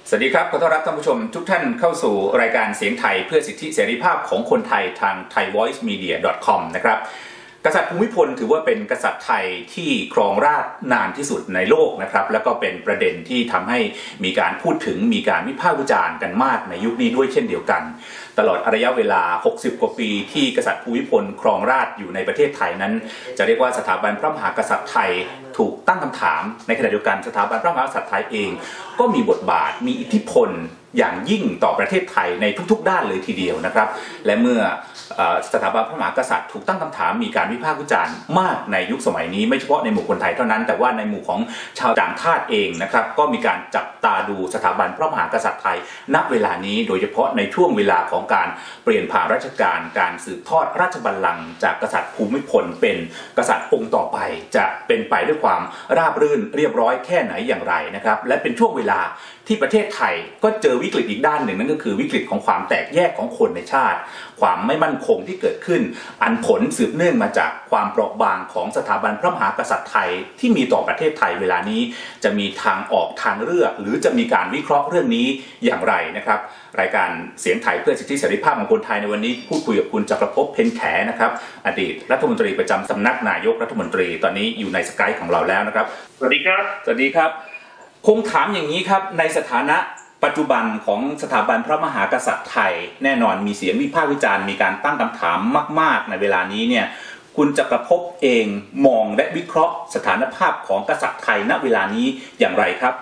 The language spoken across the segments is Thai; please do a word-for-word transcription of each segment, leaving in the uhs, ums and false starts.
สวัสดีครับขอต้อนรับท่านผู้ชมทุกท่านเข้าสู่รายการเสียงไทยเพื่อสิทธิเสรีภาพของคนไทยทาง ไทย วอยซ์ มีเดีย ดอท คอม นะครับกษัตริย์ภูมิพลถือว่าเป็นกษัตริย์ไทยที่ครองราชย์นานที่สุดในโลกนะครับแล้วก็เป็นประเด็นที่ทำให้มีการพูดถึงมีการวิพากษ์วิจารณ์กันมากในยุคนี้ด้วยเช่นเดียวกันตลอดระยะเวลาหกสิบกว่าปีที่กษัตริย์ภูมิพลครองราชย์อยู่ในประเทศไทยนั้นจะเรียกว่าสถาบันพระมหากษัตริย์ไทยถูกตั้งคำถามในขณะเดียวกันสถาบันพระมหากษัตริย์ไทยเองก็มีบทบาทมีอิทธิพลอย่างยิ่งต่อประเทศไทยในทุกๆด้านเลยทีเดียวนะครับและเมื่อสถาบันพระมหากษัตริย์ถูกตั้งคำถามมีการวิพากษ์วิจารณ์มากในยุคสมัยนี้ไม่เฉพาะในหมู่คนไทยเท่านั้นแต่ว่าในหมู่ของชาวต่างชาติเองนะครับก็มีการจับตาดูสถาบันพระมหากษัตริย์ไทยณเวลานี้โดยเฉพาะในช่วงเวลาของการเปลี่ยนผ่านราชการการสืบทอดราชบัลลังก์จากกษัตริย์ภูมิพลเป็นกษัตริย์องค์ต่อไปจะเป็นไปด้วยความราบรื่นเรียบร้อยแค่ไหนอย่างไรนะครับและเป็นช่วงเวลาที่ประเทศไทยก็เจอวิกฤตอีกด้านหนึ่งนั่นก็คือวิกฤตของความแตกแยกของคนในชาติความไม่มั่นคงที่เกิดขึ้นอันผลสืบเนื่องมาจากความเปราะบางของสถาบันพระมหากษัตริย์ไทยที่มีต่อประเทศไทยเวลานี้จะมีทางออกทางเลือกหรือจะมีการวิเคราะห์เรื่องนี้อย่างไรนะครับรายการเสียงไทยเพื่อสิทธิเสรีภาพของคนไทยในวันนี้พูดคุยกับคุณจักรภพเพ็ญแขนะครับอดีตรัฐมนตรีประจำสำนักนายกรัฐมนตรีตอนนี้อยู่ในสกายของเราแล้วนะครับสวัสดีครับสวัสดีครับคงถามอย่างนี้ครับในสถานะปัจจุบันของสถาบันพระมหากษัตริย์ไทยแน่นอนมีเสียงวิพากษ์วิจารณ์มีการตั้งคำถามมากๆในเวลานี้เนี่ยคุณจักรภพเองมองและวิเคราะห์สถานภาพของกษัตริย์ไทยณเวลานี้อย่างไรครับ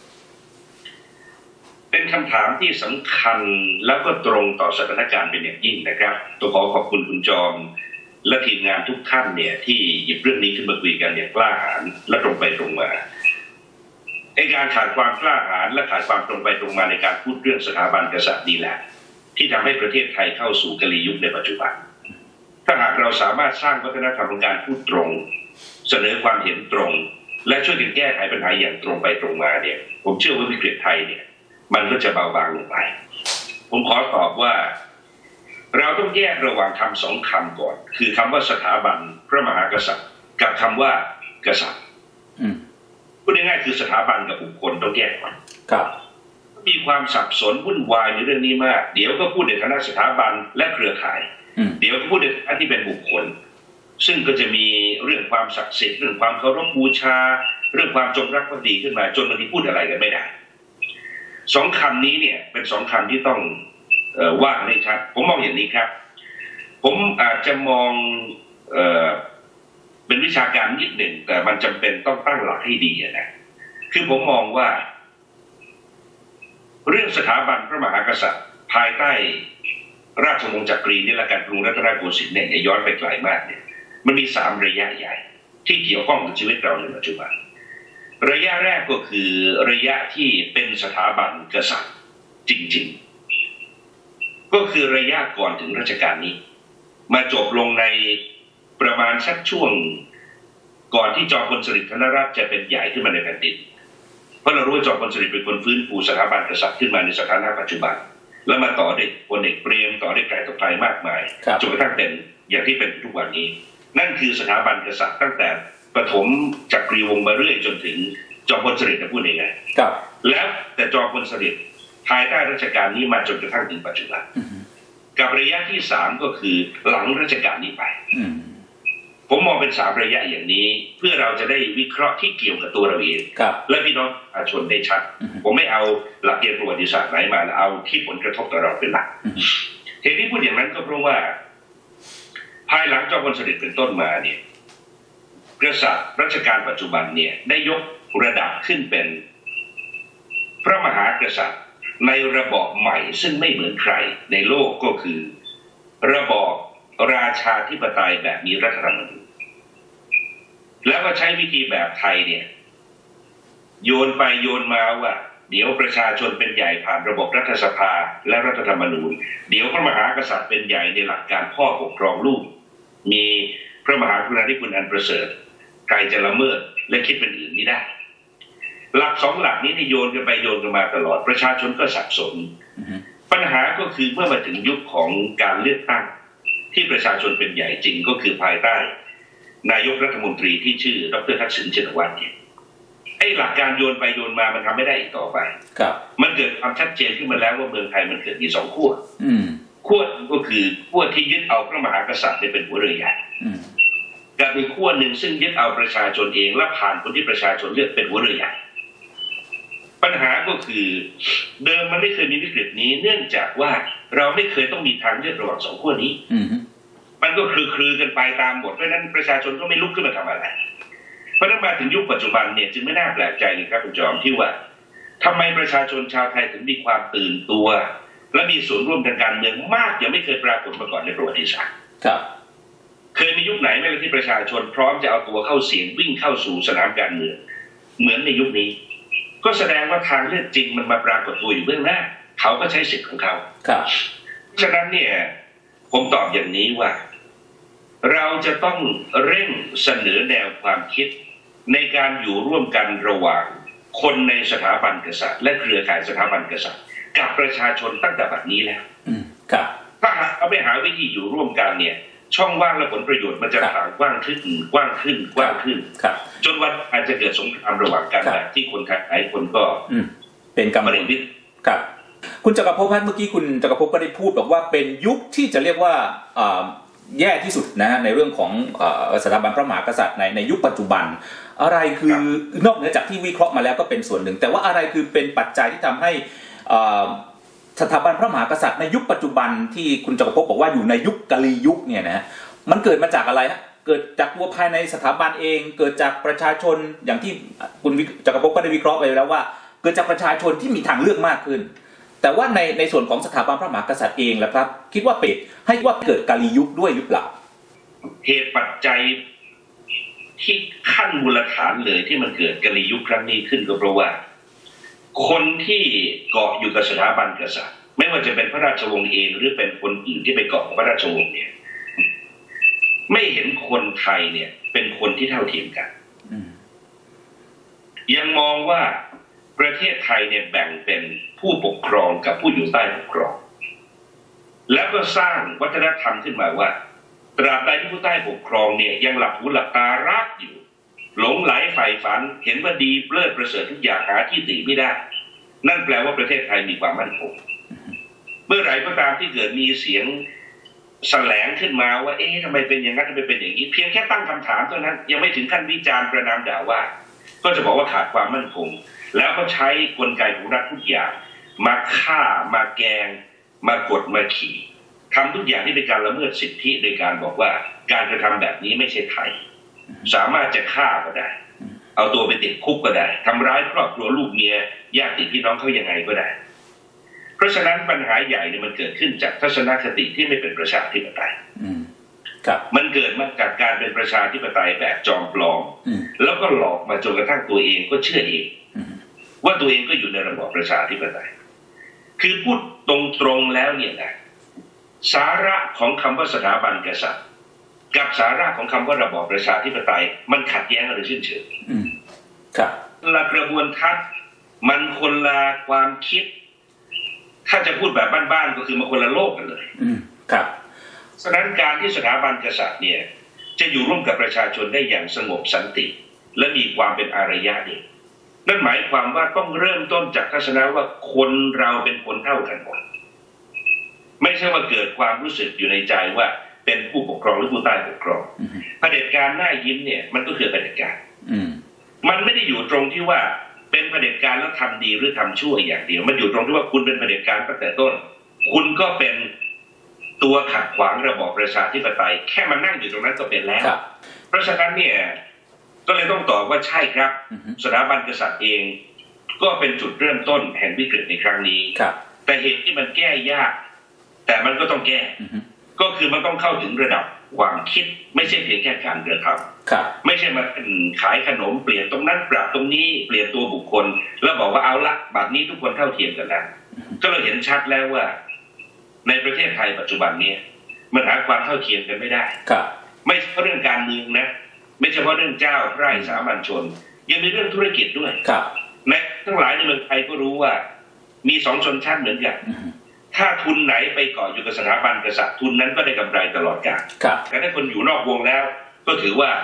เป็นคำถามที่สำคัญแล้วก็ตรงต่อสถานการณ์เป็นอย่างยิ่งนะครับต้องขอขอบคุณคุณจอมและทีมงานทุกท่านเนี่ยที่หยิบเรื่องนี้ขึ้นมาคุยกันอย่างกล้าหาญและตรงไปตรงมาไอ้การขาดความกล้าหาญและขาดความตรงไปตรงมาในการพูดเรื่องสถาบันกษัตริย์นี่แหละที่ทำให้ประเทศไทยเข้าสู่กลียุคในปัจจุบันถ้าหากเราสามารถสร้างวัฒนธรรมของการพูดตรงเสนอความเห็นตรงและช่วยกันแก้ไขปัญหาอย่างตรงไปตรงมาเนี่ยผมเชื่อว่าวิกฤตไทยเนี่ยมันก็จะเบาบางลงไปผมขอตอบว่าเราต้องแยกระหว่างคำสองคำก่อนคือคำว่าสถาบันพระมหากษัตริย์กับคำว่ากษัตริย์พูดง่ายๆคือสถาบันกับบุคคลต้องแยกก่อนครับมีความสับสนวุ่นวายในเรื่องนี้มากเดี๋ยวก็พูดในฐานะสถาบันและเครือข่ายเดี๋ยวก็พูดในฐานะที่เป็นบุคคลซึ่งก็จะมีเรื่องความศักดิ์สิทธิ์เรื่องความเคารพบูชาเรื่องความจงรักภักดีขึ้นมาจนบางทีพูดอะไรกันไม่ได้สองคำนี้เนี่ยเป็นสองคำที่ต้องเอ่อว่าให้ชัดผมมองอย่างนี้ครับผมอาจจะมองเอ่อเป็นวิชาการนิดหนึ่งแต่มันจำเป็นต้องตั้งหลักให้ดีนะคือผมมองว่าเรื่องสถาบันพระมหากษัตริย์ภายใต้ราชวงศ์จักรีนี่ละกันกรุงรัตนโกสินทร์เนี่ยย้อนไปไกลมากเนี่ยมันมีสามระยะใหญ่ที่เกี่ยวข้องกับชีวิตเราในปัจจุบันระยะแรกก็คือระยะที่เป็นสถาบันกษัตริย์จริงๆก็คือระยะก่อนถึงรัชกาลนี้มาจบลงในประมาณสักช่วงก่อนที่จอมพลสฤษดิ์ธนรัตน์จะเป็นใหญ่ขึ้นมาในแผ่นดินเพราะเรารู้ว่าจอมพลสฤษดิ์เป็นคนฟื้นฟูสถาบันกษัตริย์ขึ้นมาในสถานะปัจจุบันแล้วมาต่อด้วยพลเอกเปรมต่อด้วยใครต่อใครมากมายจนกระทั่งเป็นอย่างที่เป็นทุกวันนี้นั่นคือสถาบันกษัตริย์ตั้งแต่ปฐมจักรีวงศ์มาเรื่อยจนถึงจอมพลสฤษดิ์จะพูดยังไงแล้วแต่จอมพลสฤษดิ์ภายใต้รัชกาลนี้มาจนกระทั่งถึงปัจจุบันกับระยะที่สามก็คือหลังรัชกาลนี้ไปผมมองเป็นสามระยะอย่างนี้เพื่อเราจะได้วิเคราะห์ที่เกี่ยวกับตัวเราเองและพี่น้องประชาชนได้ชัดผมไม่เอาหลักเกณฑ์ประวัติศาสตร์ไหนมาเอาที่ผลกระทบต่อเราเป็นหลักเหตุที่พูดอย่างนั้นก็เพราะว่าภายหลังจอมพลสฤษดิ์เป็นต้นมาเนี่ยกษัตริย์รัชกาลปัจจุบันเนี่ยได้ยกระดับขึ้นเป็นพระมหากษัตริย์ในระบอบใหม่ซึ่งไม่เหมือนใครในโลกก็คือระบอบราชาธิปไตยแบบมีรัฐธรรมนูญแล้วก็ใช้วิธีแบบไทยเนี่ยโยนไปโยนมาว่าเดี๋ยวประชาชนเป็นใหญ่ผ่านระบบรัฐสภาและรัฐธรรมนูญเดี๋ยวพระมหากษัตริย์เป็นใหญ่ในหลักการพ่อปกครองลูกมีพระมหากรุณาธิคุณอันประเสริฐใครจะละเมิดและคิดเป็นอื่นไม่ได้หลักสองหลักนี้ที่โยนกันไปโยนกันมาตลอดประชาชนก็สับสน uh-huh. ปัญหาก็คือเมื่อมาถึงยุคของการเลือกตั้งที่ประชาชนเป็นใหญ่จริงก็คือภายใต้นายกรัฐมนตรีที่ชื่อดร.ทักษิณชินวัตรเนี่ยไอ้หลักการโยนไปโยนมามันทำไม่ได้อีกต่อไปครับมันเกิดความชัดเจนขึ้นมาแล้วว่าเมืองไทยมันเกิดมีสองขั้วอืมขั้วก็คือขั้วที่ยึดเอาพระมหากษัตริย์เป็นหัวเรือใหญ่กับอีกขั้วหนึ่งซึ่งยึดเอาประชาชนเองและผ่านคนที่ประชาชนเลือกเป็นหัวเรือใหญ่ปัญหาก็คือเดิมมันไม่เคยมีวิกฤตนี้เนื่องจากว่าเราไม่เคยต้องมีทางเลือกระหว่างสองขั้วนี้มันก็คือคลือกันไปตามบทเพราะนั้นประชาชนก็ไม่ลุกขึ้นมาทำอะไรเพราะนั้นมาถึงยุคปัจจุบันเนี่ยจึงไม่น่าแปลกใจเลยครับคุณจอมที่ว่าทำไมประชาชนชาวไทยถึงมีความตื่นตัวและมีส่วนร่วมทางการเมืองมากยังไม่เคยปรากฏมาก่อนในประวัติศาสตร์ครับเคยมียุคไหนไหมที่ประชาชนพร้อมจะเอาตัวเข้าเสี่ยงวิ่งเข้าสู่สนามการเมืองเหมือนในยุคนี้ก็แสดงว่าทางเลือกจริงมันมาปรากฏตัวอยู่เบื้องหน้าเขาก็ใช้สิทธิ์ของเขาครับฉะนั้นเนี่ยผมตอบอย่างนี้ว่าเราจะต้องเร่งเสนอแนวความคิดในการอยู่ร่วมกันระหว่างคนในสถาบันกษัตริย์และเครือข่ายสถาบันกษัตริย์กับประชาชนตั้งแต่บัดนี้แล้วครับถ้าเอาไปหาวิธีอยู่ร่วมกันเนี่ยช่องว่างและผลประโยชน์มันจะต่างกว้างขึ้นกว้างขึ้นกว้างขึ้นจนวันอาจจะเกิดสงครามระหว่างกันแบบที่คนไทยหลายคนก็เป็นกำลังวิทย์ครับคุณจักรภพเมื่อกี้คุณจักรภพก็ได้พูดบอกว่าเป็นยุคที่จะเรียกว่าแย่ที่สุดนะในเรื่องของสถาบันพระมหากษัตริย์ในในยุคปัจจุบันอะไรคือนอกเหนือจากที่วิเคราะห์มาแล้วก็เป็นส่วนหนึ่งแต่ว่าอะไรคือเป็นปัจจัยที่ทำให้สถาบันพระมหากษัตริย์ในยุคปัจจุบันที่คุณจักรภพบอกว่าอยู่ในยุคกาลียุคเนี่ยนะมันเกิดมาจากอะไรฮะเกิดจากตัวภายในสถาบันเองเกิดจากประชาชนอย่างที่คุณจักรภพก็ได้วิเคราะห์ไปแล้วว่าเกิดจากประชาชนที่มีทางเลือกมากขึ้นแต่ว่าในในส่วนของสถาบันพระมหากษัตริย์เองล่ะครับคิดว่าเป็นให้ว่าเกิดกาลียุคด้วยหรือเปล่าเหตุปัจจัยที่ขั้นมูลฐานเลยที่มันเกิดกาลียุคครั้งนี้ขึ้นก็เพราะว่าคนที่เกาะอยู่กับสถาบันกษัตริย์ไม่ว่าจะเป็นพระราชวงศ์เองหรือเป็นคนอื่นที่ไปเกาะกับพระราชวงศ์เนี่ยไม่เห็นคนไทยเนี่ยเป็นคนที่เท่าเทียมกันยังมองว่าประเทศไทยเนี่ยแบ่งเป็นผู้ปกครองกับผู้อยู่ใต้ปกครองแล้วก็สร้างวัฒนธรรมขึ้นมาว่าตราบใดที่ผู้ใต้ปกครองเนี่ยยังหลับหูหลับตารักอยู่หลงไหลใฝ่ฝันเห็นว่าดีเลิศประเสริฐทุกอย่างหาที่ติไม่ได้นั่นแปลว่าประเทศไทยมีความมั่นคงเมื่อไหร่ก็ตามที่เกิดมีเสียงแสลงขึ้นมาว่าเอ๊ะทำไมเป็นอย่างนั้นทำไมเป็นอย่างนี้เพียงแค่ตั้งคำถามเท่านั้นยังไม่ถึงขั้นวิจารณ์ประณามด่าว่าก็จะบอกว่าขาดความมั่นคงแล้วก็ใช้กลไกของรัฐทุกอย่างมาฆ่ามาแกงมากดมาขี่ทำทุกอย่างที่เป็นการละเมิดสิทธิโดยการบอกว่าการกระทำแบบนี้ไม่ใช่ไทยสามารถจะฆ่าก็ได้เอาตัวไปติดคุกก็ได้ทำร้ายครอบครัวลูกเมียญาติพี่น้องเขายังไงก็ได้เพราะฉะนั้นปัญหาใหญ่เนี่ยมันเกิดขึ้นจากทัศนคติที่ไม่เป็นประชาธิปไตยมันเกิดมาจากการเป็นประชาธิปไตยแบบจอมปลอมแล้วก็หลอกมาจนกระทั่งตัวเองก็เชื่อเองว่าตัวเองก็อยู่ในระบอบประชาธิปไตยคือพูดตรงๆแล้วเนี่ยนะสาระของคำว่าสถาบันกษัตริย์กับสาระของคำว่าระบอบประชาธิปไตยมันขัดแย้งกันโดยสิ้นเชิงครับละกระบวนทัศน์มันคนละความคิดถ้าจะพูดแบบบ้านๆก็คือมันคนละโลกกันเลยครับฉะนั้นการที่สถาบันกษัตริย์เนี่ยจะอยู่ร่วมกับประชาชนได้อย่างสงบสันติและมีความเป็นอารยะเนี่ยนั่นหมายความว่าต้องเริ่มต้นจากทัศนะว่าคนเราเป็นคนเท่ากันหมดไม่ใช่ว่าเกิดความรู้สึกอยู่ในใจว่าเป็นผู้ปกครองหรือผู้ใต้ปกครองเผด็จการหน้ายิ้มเนี่ยมันก็คือเผด็จการมันไม่ได้อยู่ตรงที่ว่าเป็นเผด็จการแล้วทำดีหรือทำชั่วอย่างเดียวมันอยู่ตรงที่ว่าคุณเป็นเผด็จการตั้งแต่ต้นคุณก็เป็นตัวขัดขวางระบอบประชาธิปไตยแค่มันนั่งอยู่ตรงนั้นก็เป็นแล้วเพราะฉะนั้นเนี่ยก็เลยต้องตอบว่าใช่ครับสถาบันกษัตริย์เองก็เป็นจุดเริ่มต้นแห่งวิกฤตในครั้งนี้แต่เหตุที่มันแก้ยากแต่มันก็ต้องแก้ก็คือมันต้องเข้าถึงระดับความคิดไม่ใช่เพียงแค่การกระทำไม่ใช่มาขายขนมเปลี่ยนตรงนั้นปรับตรงนี้เปลี่ยนตัวบุคคลแล้วบอกว่าเอาละบัดนี้ทุกคนเท่าเทียมกันแล้วก็เราเห็นชัดแล้วว่าในประเทศไทยปัจจุบันนี้มันหาความเท่าเทียมกันไม่ได้ไม่เฉพาะเรื่องการเมืองนะไม่เฉพาะเรื่องเจ้าไร่สามัญชนยังมีเรื่องธุรกิจด้วยในทั้งหลายในเมืองไทยก็รู้ว่ามีสองชนชั้นเหมือนกันถ้าทุนไหนไปเกาะอยู่กับสถาบันกษัตริย์ทุนนั้นก็ได้กำไรตลอดกาลแต่ถ้าคนอยู่นอกวงแล้วก็ถือว่า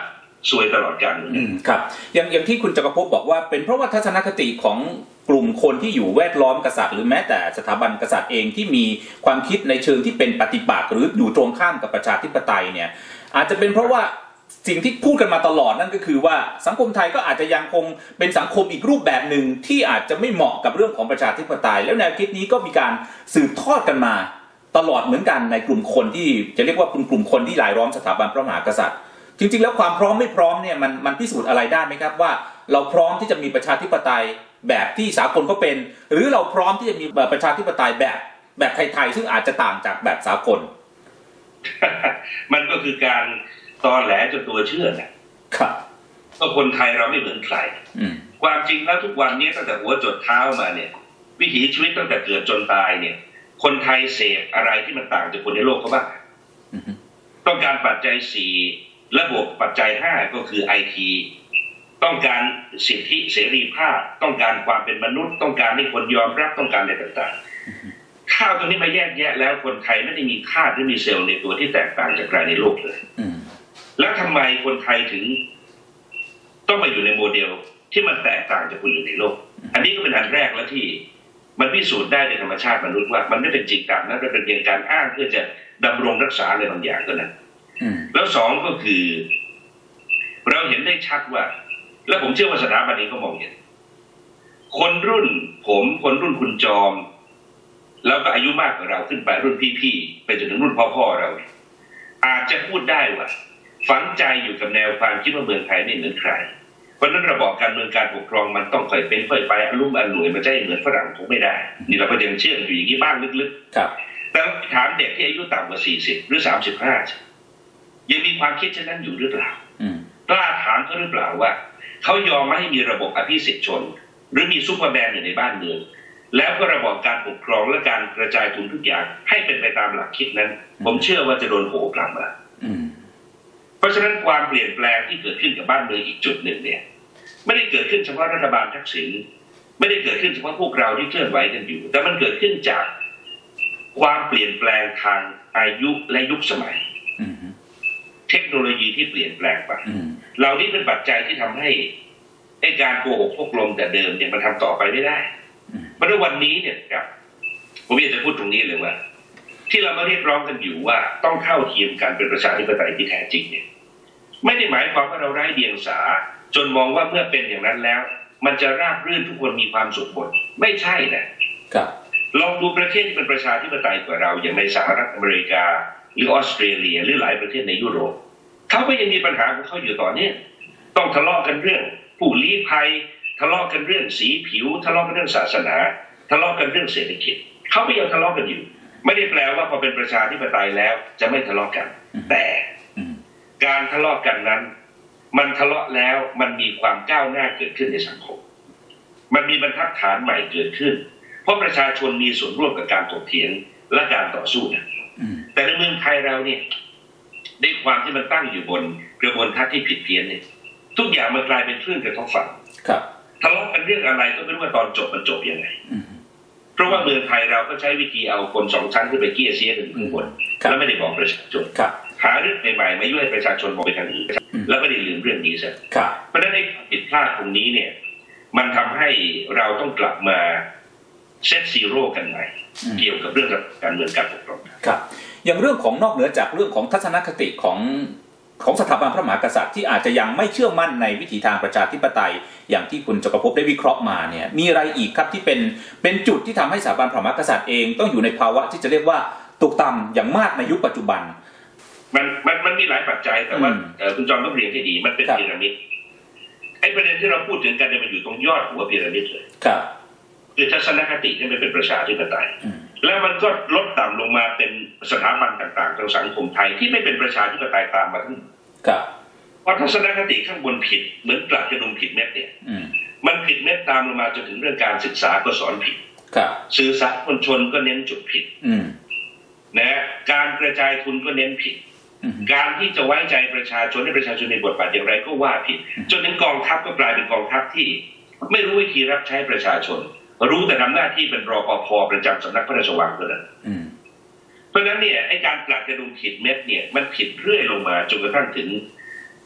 ซวยตลอดกาลอืมครับอย่างอย่างที่คุณจักรภพบอกว่าเป็นเพราะว่าทัศนคติของกลุ่มคนที่อยู่แวดล้อมกษัตริย์หรือแม้แต่สถาบันกษัตริย์เองที่มีความคิดในเชิงที่เป็นปฏิปักษ์หรืออยู่ตรงข้ามกับประชาธิปไตยเนี่ยอาจจะเป็นเพราะว่าสิ่งที่พูดกันมาตลอดนั่นก็คือว่าสังคมไทยก็อาจจะยังคงเป็นสังคมอีกรูปแบบหนึ่งที่อาจจะไม่เหมาะกับเรื่องของประชาธิปไตยแล้วแนวคิดนี้ก็มีการสืบทอดกันมาตลอดเหมือนกันในกลุ่มคนที่จะเรียกว่าเป็นกลุ่มคนที่รายล้อมสถาบันพระมหากษัตริย์จริงๆแล้วความพร้อมไม่พร้อมเนี่ยมันมันพิสูจน์อะไรได้ไหมครับว่าเราพร้อมที่จะมีประชาธิปไตยแบบที่สากลก็เป็นหรือเราพร้อมที่จะมีประชาธิปไตยแบบแบบไทยๆซึ่งอาจจะต่างจากแบบสากลมันก็คือการตอแหลจนตัวเชื่อนะครับก็คนไทยเราไม่เหมือนใครความจริงแล้วทุกวันนี้ตั้งแต่หัวจดเท้ามาเนี่ยวิถีชีวิตตั้งแต่เกิดจนตายเนี่ยคนไทยเสพอะไรที่มันต่างจากคนในโลกเขาบ้างต้องการปัจจัยสี่และบวกปัจจัยห้าก็คือไอทีต้องการสิทธิเสรีภาพต้องการความเป็นมนุษย์ต้องการให้คนยอมรับต้องการอะไรต่างๆข้าวตรงนี้มาแยกแยะแล้วคนไทยไม่ได้มีค่าหรือมีเซลล์ในตัวที่แตกต่างจากใครในโลกเลยแล้วทำไมคนไทยถึงต้องมาอยู่ในโมเดลที่มันแตกต่างจากคนอื่นในโลกอันนี้ก็เป็นอันแรกแล้วที่มันพิสูจน์ได้ในธรรมชาติมนุษย์ว่ามันไม่เป็นจริงตามนั้นมันเป็นเพียงการอ้างเพื่อจะดำรงรักษาอะไรบางอย่างเท่านั้นแล้วสองก็คือเราเห็นได้ชัดว่าและผมเชื่อว่าสถาบันนี้ก็มองเห็นคนรุ่นผมคนรุ่นคุณจอมแล้วก็อายุมากกว่าเราขึ้นไปรุ่นพี่ๆไปจนถึงรุ่นพ่อๆเราอาจจะพูดได้ว่าฝังใจอยู่กับแนวความคิดว่าเมืองไทยไม่เหมือนใครเพราะนั้นระบอบการเมืองการปกครองมันต้องค่อยเป็นค่อยไปอารมณ์อร่วยมันจะให้เหมือนฝรั่งคงไม่ได้นี่เราก็ยังเชื่ออยู่อย่างนี้บ้างลึกๆแต่ถามเด็กที่อายุต่ำกว่าสี่สิบหรือสามสิบห้ายังมีความคิดเช่นนั้นอยู่หรือเปล่ากล้าถามเขาหรือเปล่าว่าเขายอมไม่ให้มีระบบอภิสิทธิชนหรือมีซุปเปอร์แมนอยู่ในบ้านเมืองแล้วก็ระบอบการปกครองและการกระจายทุนทุกอย่างให้เป็นไปตามหลักคิดนั้นผมเชื่อว่าจะโดนโหกลับมาเพราะฉะนั้นความเปลี่ยนแปลงที่เกิดขึ้นกับบ้านเมืองอีกจุดหนึ่งเนี่ยไม่ได้เกิดขึ้นเฉพาะรัฐบาลทักษิณไม่ได้เกิดขึ้นเฉพาะพวกเราที่เคลื่อนไหวกันอยู่แต่มันเกิดขึ้นจากความเปลี่ยนแปลงทางอายุและยุคสมัยเทคโนโลยีที่เปลี่ยนแปลงไปเหล่านี้เป็นปัจจัยที่ทำให้ไอ้การโกหกพกลมแต่เดิมเนี่ยมันทำต่อไปไม่ได้เพราะในวันนี้เนี่ยครับผมอยากจะพูดตรงนี้เลยว่าที่เรามาเรียกร้องกันอยู่ว่าต้องเท่าเทียมกันเป็นประชาธิปไตยที่แท้จริงเนี่ยไม่ได้หมายความว่าเราไร้เดียงสาจนมองว่าเมื่อเป็นอย่างนั้นแล้วมันจะราบรื่นทุกคนมีความสุขหมดไม่ใช่นะครับลองดูประเทศที่เป็นประชาธิปไตยกว่าเราอย่างในสหรัฐอเมริกาหรือออสเตรเลียหรือหลายประเทศในยุโรปเขาก็ยังมีปัญหาของเขาอยู่ต่อเนื่องต้องทะเลาะกันเรื่องผู้ลี้ภัยทะเลาะกันเรื่องสีผิวทะเลาะกันเรื่องศาสนาทะเลาะกันเรื่องเศรษฐกิจเขาก็ยังทะเลาะกันอยู่ไม่ได้แปลว่าพอเป็นประชาธิปไตยแล้วจะไม่ทะเลาะกันแต่การทะเลาะกันนั้นมันทะเลาะแล้วมันมีความก้าวหน้าเกิดขึ้นในสังคมมันมีบรรทัดฐานใหม่เกิดขึ้นเพราะประชาชนมีส่วนร่วมกับการถกเถียงและการต่อสู้นะแต่ในเมืองไทยเราเนี่ยด้วยความที่มันตั้งอยู่บนกระบวนทัศน์ที่ผิดเพี้ยนเนี่ยทุกอย่างมันกลายเป็นคลื่นกระทบฝั่งทะเลาะกันเรื่องอะไรก็ไม่รู้ว่าตอนจบมันจบยังไงเพราะว่าเมืองไทยเราก็ใช้วิธีเอาคนสองชั้นขึ้นไปเกี้ยเสียกันข้างบนแล้วไม่ได้บอกประชาชนหาเรื่องใหม่ๆมายุ่ยให้ประชาชนมองไปทางอื่นแล้วไม่ได้ลืมเรื่องนี้ซะเพราะฉะนั้นไอ้ผิดพลาดตรงนี้เนี่ยมันทำให้เราต้องกลับมาเซตซีโร่กันใหม่เกี่ยวกับเรื่องการเมืองการปกครองครับอย่างเรื่องของนอกเหนือจากเรื่องของทัศนคติของของสถาบันพระมหากษัตริย์ที่อาจจะยังไม่เชื่อมั่นในวิถีทางประชาธิปไตยอย่างที่คุณจักรภพได้วิเคราะห์มาเนี่ยมีอะไรอีกครับที่เป็นเป็นจุดที่ทำให้สถาบันพระมหากษัตริย์เองต้องอยู่ในภาวะที่จะเรียกว่าตกต่ำอย่างมากในยุคปัจจุบันมันมันมันมีหลายปัจจัยแต่ว่าคุณจอมต้องเรียนให้ดีมันเป็นพีระมิดไอ้ประเด็นที่เราพูดถึงกันเนี่ยมันอยู่ตรงยอดหัวพีระมิดเลยครับคือทัศนคติที่มันเป็นประชาธิปไตยแล้วมันก็ลดต่ำลงมาเป็นสถาบันต่างๆทางสังคมไทยที่ไม่เป็นประชาธิปไตยตามมาทั้งเพราะทัศนคติข้างบนผิดเหมือนกลัดกระดุมผิดเม็ดเนี่ยมันผิดเม็ดตามลงมาจนถึงเรื่องการศึกษาก็สอนผิดสื่อสารมวลชนก็เน้นจุดผิดนะการกระจายทุนก็เน้นผิดการที่จะไว้ใจประชาชนให้ประชาชนในบทบาทอย่างไรก็ว่าผิดจนถึงกองทัพก็กลายเป็นกองทัพที่ไม่รู้วิธีรับใช้ประชาชนรู้แต่ทำหน้าที่เป็นรปภ.ประจำสำนักพระราชวังเท่านั้นเพราะฉะนั้นเนี่ยไอ้การกลัดกระดุมผิดเม็ดเนี่ยมันผิดเรื่อยลงมาจนกระทั่งถึง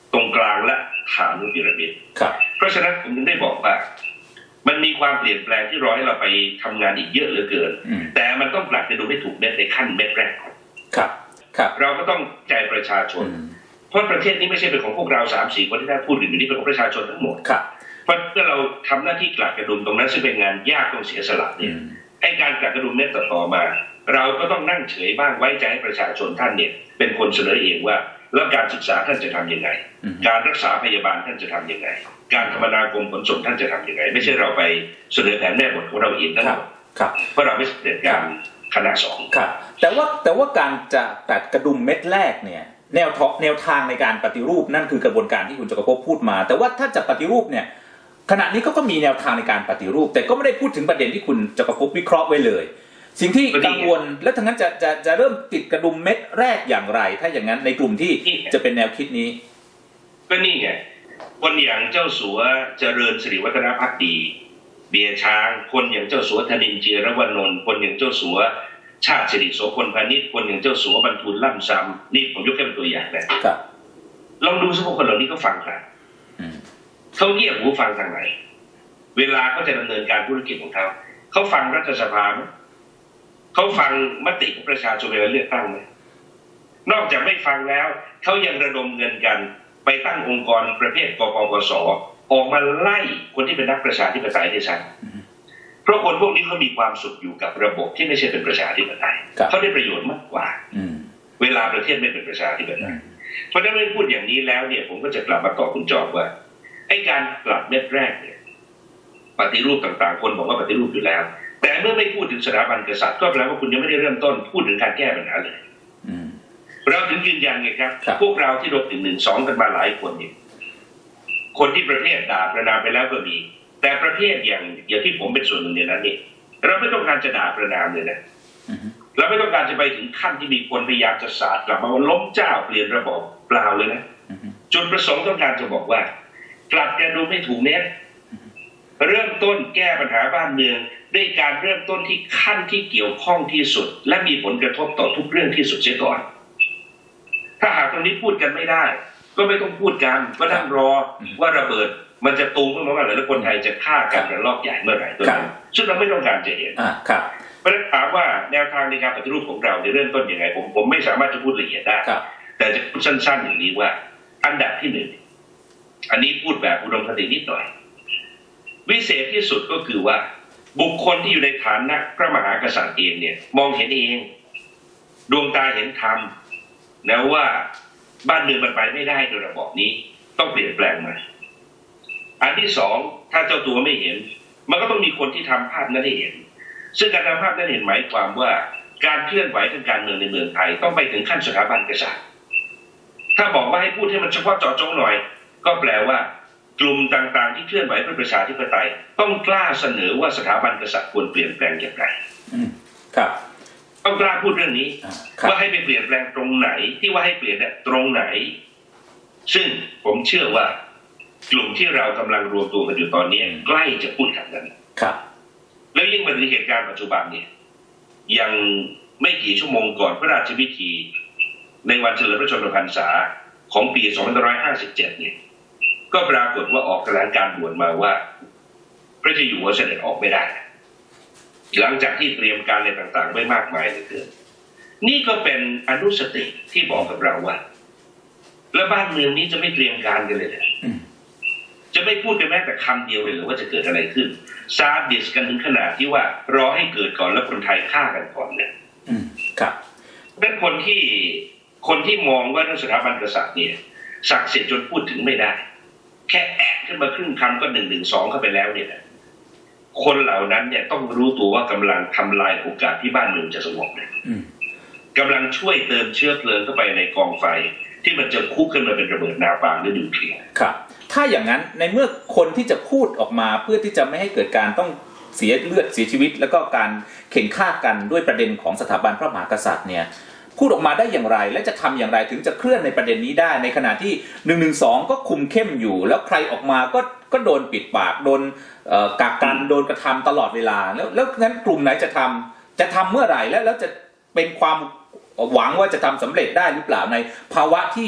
ตรงกลางและฐานของพีระมิดเพราะฉะนั้นผมถึงได้บอกว่ามันมีความเปลี่ยนแปลงที่รอให้เราไปทำงานอีกเยอะเหลือเกินแต่มันต้องปรับไปดูให้ถูกเม็ดในขั้นเม็ดแรกก่อนครับครับเราก็ต้องใจประชาชนเพราะประเทศนี้ไม่ใช่เป็นของพวกเราสามสี่คนที่ได้พูดอยู่นี่เป็นของประชาชนทั้งหมดเพราะเมื่อเราทำหน้าที่กลัดกระดุมตรงนั้นซึ่งเป็นงานยากต้องเสียสละเนี่ยไอ้การกลัดกระดุมเม็ดต่อมาเราก็ต้องนั่งเฉยบ้างไว้ใจให้ประชาชนท่านเนี่ยเป็นคนเสนอเองว่าแล้วการศึกษาท่านจะทำยังไงการรักษาพยาบาลท่านจะทำยังไงการคมนาคมขนส่งท่านจะทำยังไงไม่ใช่เราไปเสนอแผนแม่บทของเราเองทั้งหมดเพราะเราไม่เด็ดการคณะสองครับแต่ว่าแต่ว่าการจะตัดกระดุมเม็ดแรกเนี่ยแนวทางแนวทางในการปฏิรูปนั่นคือกระบวนการที่คุณจักรภพพูดมาแต่ว่าถ้าจะปฏิรูปเนี่ยขณะนี้ก็ก็มีแนวทางในการปฏิรูปแต่ก็ไม่ได้พูดถึงประเด็นที่คุณจักรภพวิเคราะห์ไว้เลยสิ่งที่กังวลและทั้งนั้นจะจะจะเริ่มติดกระดุมเม็ดแรกอย่างไรถ้าอย่างนั้นในกลุ่มที่จะเป็นแนวคิดนี้ก็นี่ไงคนอย่างเจ้าสัวเจริญสิริวัฒนภักดีเบียร์ช้างคนอย่างเจ้าสัวธนินทร์ เจียรวนนท์คนอย่างเจ้าสัวชาติสิริโสพลพานิชคนอย่างเจ้าสัวบรรทุลล่ำซ้ำนี่ผมยกแค่เป็นตัวอย่างนะลองดูสิพวกคนเหล่านี้เขาฟังใครเขาเงียบหูฟังทางไหนเวลาเขาจะดำเนินการธุรกิจของเขาเขาฟังรัฐสภาไหมเขาฟังมติของประชาชนเวลาเลือกตั้งไหมนอกจากไม่ฟังแล้วเขายังระดมเงินกันไปตั้งองค์กรประเภทกปปส.ออกมาไล่คนที่เป็นนักประชาธิปไตยได้ใช่เพราะคนพวกนี้เขามีความสุขอยู่กับระบบที่ไม่ใช่เป็นประชาธิปไตยเขาได้ประโยชน์มากกว่าเวลาประเทศไม่เป็นประชาธิปไตยเพราะถ้าไม่พูดอย่างนี้แล้วเนี่ยผมก็จะกลับมาตอบคุณจอมว่าไอ้การปรับเม็ดแรกเนี่ยปฏิรูปต่างๆคนบอกว่าปฏิรูปอยู่แล้วแต่เมื่อไม่พูดถึงสถาบันกษัตริย์ก็แปลว่าคุณยังไม่ได้เริ่มต้นพูดถึงการแก้ปัญหาเลยเราถึงยืนยันไงครับพวกเราที่ลบถึงหนึ่งสองกันมาหลายคนเนี่ยคนที่ประเทศด่าประนามไปแล้วก็มีแต่ประเทศอย่างอย่างที่ผมเป็นส่วนหนึ่งในนั้นนี่เราไม่ต้องการจะด่าประนามเลยนะเราไม่ต้องการจะไปถึงขั้นที่มีคนพยายามจะสาดกลับมาว่าล้มเจ้าเปลี่ยนระบบเปล่าเลยนะจุดประสงค์ต้องการจะบอกว่ากลัดกระดุมให้ถูกเม็ดเริ่มต้นแก้ปัญหาบ้านเมืองด้วยการเริ่มต้นที่ขั้นที่เกี่ยวข้องที่สุดและมีผลกระทบต่อทุกเรื่องที่สุดเสียก่อนถ้าหากตรงนี้พูดกันไม่ได้ก็ไม่ต้องพูดกันก็นั่งรอว่าระเบิดมันจะตูมขึ้นมาเมื่อไหร่แล้วคนไทยจะฆ่ากันระลอกใหญ่เมื่อไหร่ตัวนั้นซึ่งเราไม่ต้องการจะเห็นเพราะฉะนั้นถามว่าแนวทางในการปฏิรูปของเราในเริ่มต้นยังไงผมผมไม่สามารถจะพูดละเอียดได้แต่จะพูดสั้นๆอย่างนี้ว่าอันดับที่หนึ่งอันนี้พูดแบบอุดมคตินิดหน่อยวิเศษที่สุดก็คือว่าบุคคลที่อยู่ในฐานะพระมหากษัตริย์เองเนี่ยมองเห็นเองดวงตาเห็นธรรมนะว่าบ้านเมืองมันไปไม่ได้โดยระบบนี้ต้องเปลี่ยนแปลงมาอันที่สองถ้าเจ้าตัวไม่เห็นมันก็ต้องมีคนที่ทำภาพนั้นให้เห็นซึ่งการทำภาพนั้นเห็นหมายความว่าการเคลื่อนไหวทางการเมืองในเมืองไทยต้องไปถึงขั้นสถาบันกษัตริย์ถ้าบอกว่าให้พูดให้มันเฉพาะเจาะจงหน่อยก็แปลว่ากลุ่มต่างๆที่เคลื่อนไหวเพื่อประชาธิปไตยต้องกล้าเสนอว่าสถาบันกษัตริย์ควรเปลี่ยนแปลงอย่างไรครับต้องกล้าพูดเรื่องนี้ว่าให้ไปเปลี่ยนแปลงตรงไหนที่ว่าให้เปลี่ยนเนี่ยตรงไหนซึ่งผมเชื่อว่ากลุ่มที่เรากำลังรวมตัวกันอยู่ตอนนี้ใกล้จะพูดคำนั้นครับแล้วยิ่งมาถึงเหตุการณ์ปัจจุบันเนี่ยยังไม่กี่ชั่วโมงก่อนพระราชพิธีในวันเฉลิมพระชนมพรรษาของปีสองพันห้าร้อยห้าสิบเจ็ดเนี่ยก็ปรากฏว่าออกแถลงการด่วนมาว่าพระเจ้าอยู่หัวเสด็จออกไม่ได้หลังจากที่เตรียมการอะไรต่างๆไว้มากมายเหลือเกินนี่ก็เป็นอนุสติที่บอกกับเราว่าแล้วบ้านเมืองนี้จะไม่เตรียมการกันเลยจะไม่พูดกันแม้แต่คำเดียวเลยหรือว่าจะเกิดอะไรขึ้นซาดิสกันถึงขนาดที่ว่ารอให้เกิดก่อนแล้วคนไทยฆ่ากันก่อนเนี่ยครับเป็นคนที่คนที่มองว่าสถาบันกษัตริย์เนี่ยศักดิ์สิทธิ์จนพูดถึงไม่ได้แค่แอบขึ้นมาครึ่งคำก็หนึ่งหนึ่งสองเข้าไปแล้วเนี่ยคนเหล่านั้นเนี่ยต้องรู้ตัวว่ากำลังทำลายโอกาสที่บ้านเมืองจะสงบเนี่ยกำลังช่วยเติมเชื้อเพลิงเข้าไปในกองไฟที่มันจะคุกขึ้นมาเป็นระเบิดนาปาล์มหรือนิวเคลียร์ครับถ้าอย่างนั้นในเมื่อคนที่จะพูดออกมาเพื่อที่จะไม่ให้เกิดการต้องเสียเลือดเสียชีวิตแล้วก็การเข็นฆ่ากันด้วยประเด็นของสถาบันพระมหากษัตริย์เนี่ยพูดออกมาได้อย่างไรและจะทำอย่างไรถึงจะเคลื่อนในประเด็นนี้ได้ในขณะที่หนึ่งหนึ่งสองก็คุมเข้มอยู่แล้วใครออกมาก็ก็โดนปิดปากโดนกักกันโดนกระทำตลอดเวลาแล้วแล้วงั้นกลุ่มไหนจะทำจะทำเมื่อไหร่แล้วแล้วจะเป็นความหวังว่าจะทำสำเร็จได้หรือเปล่าในภาวะที่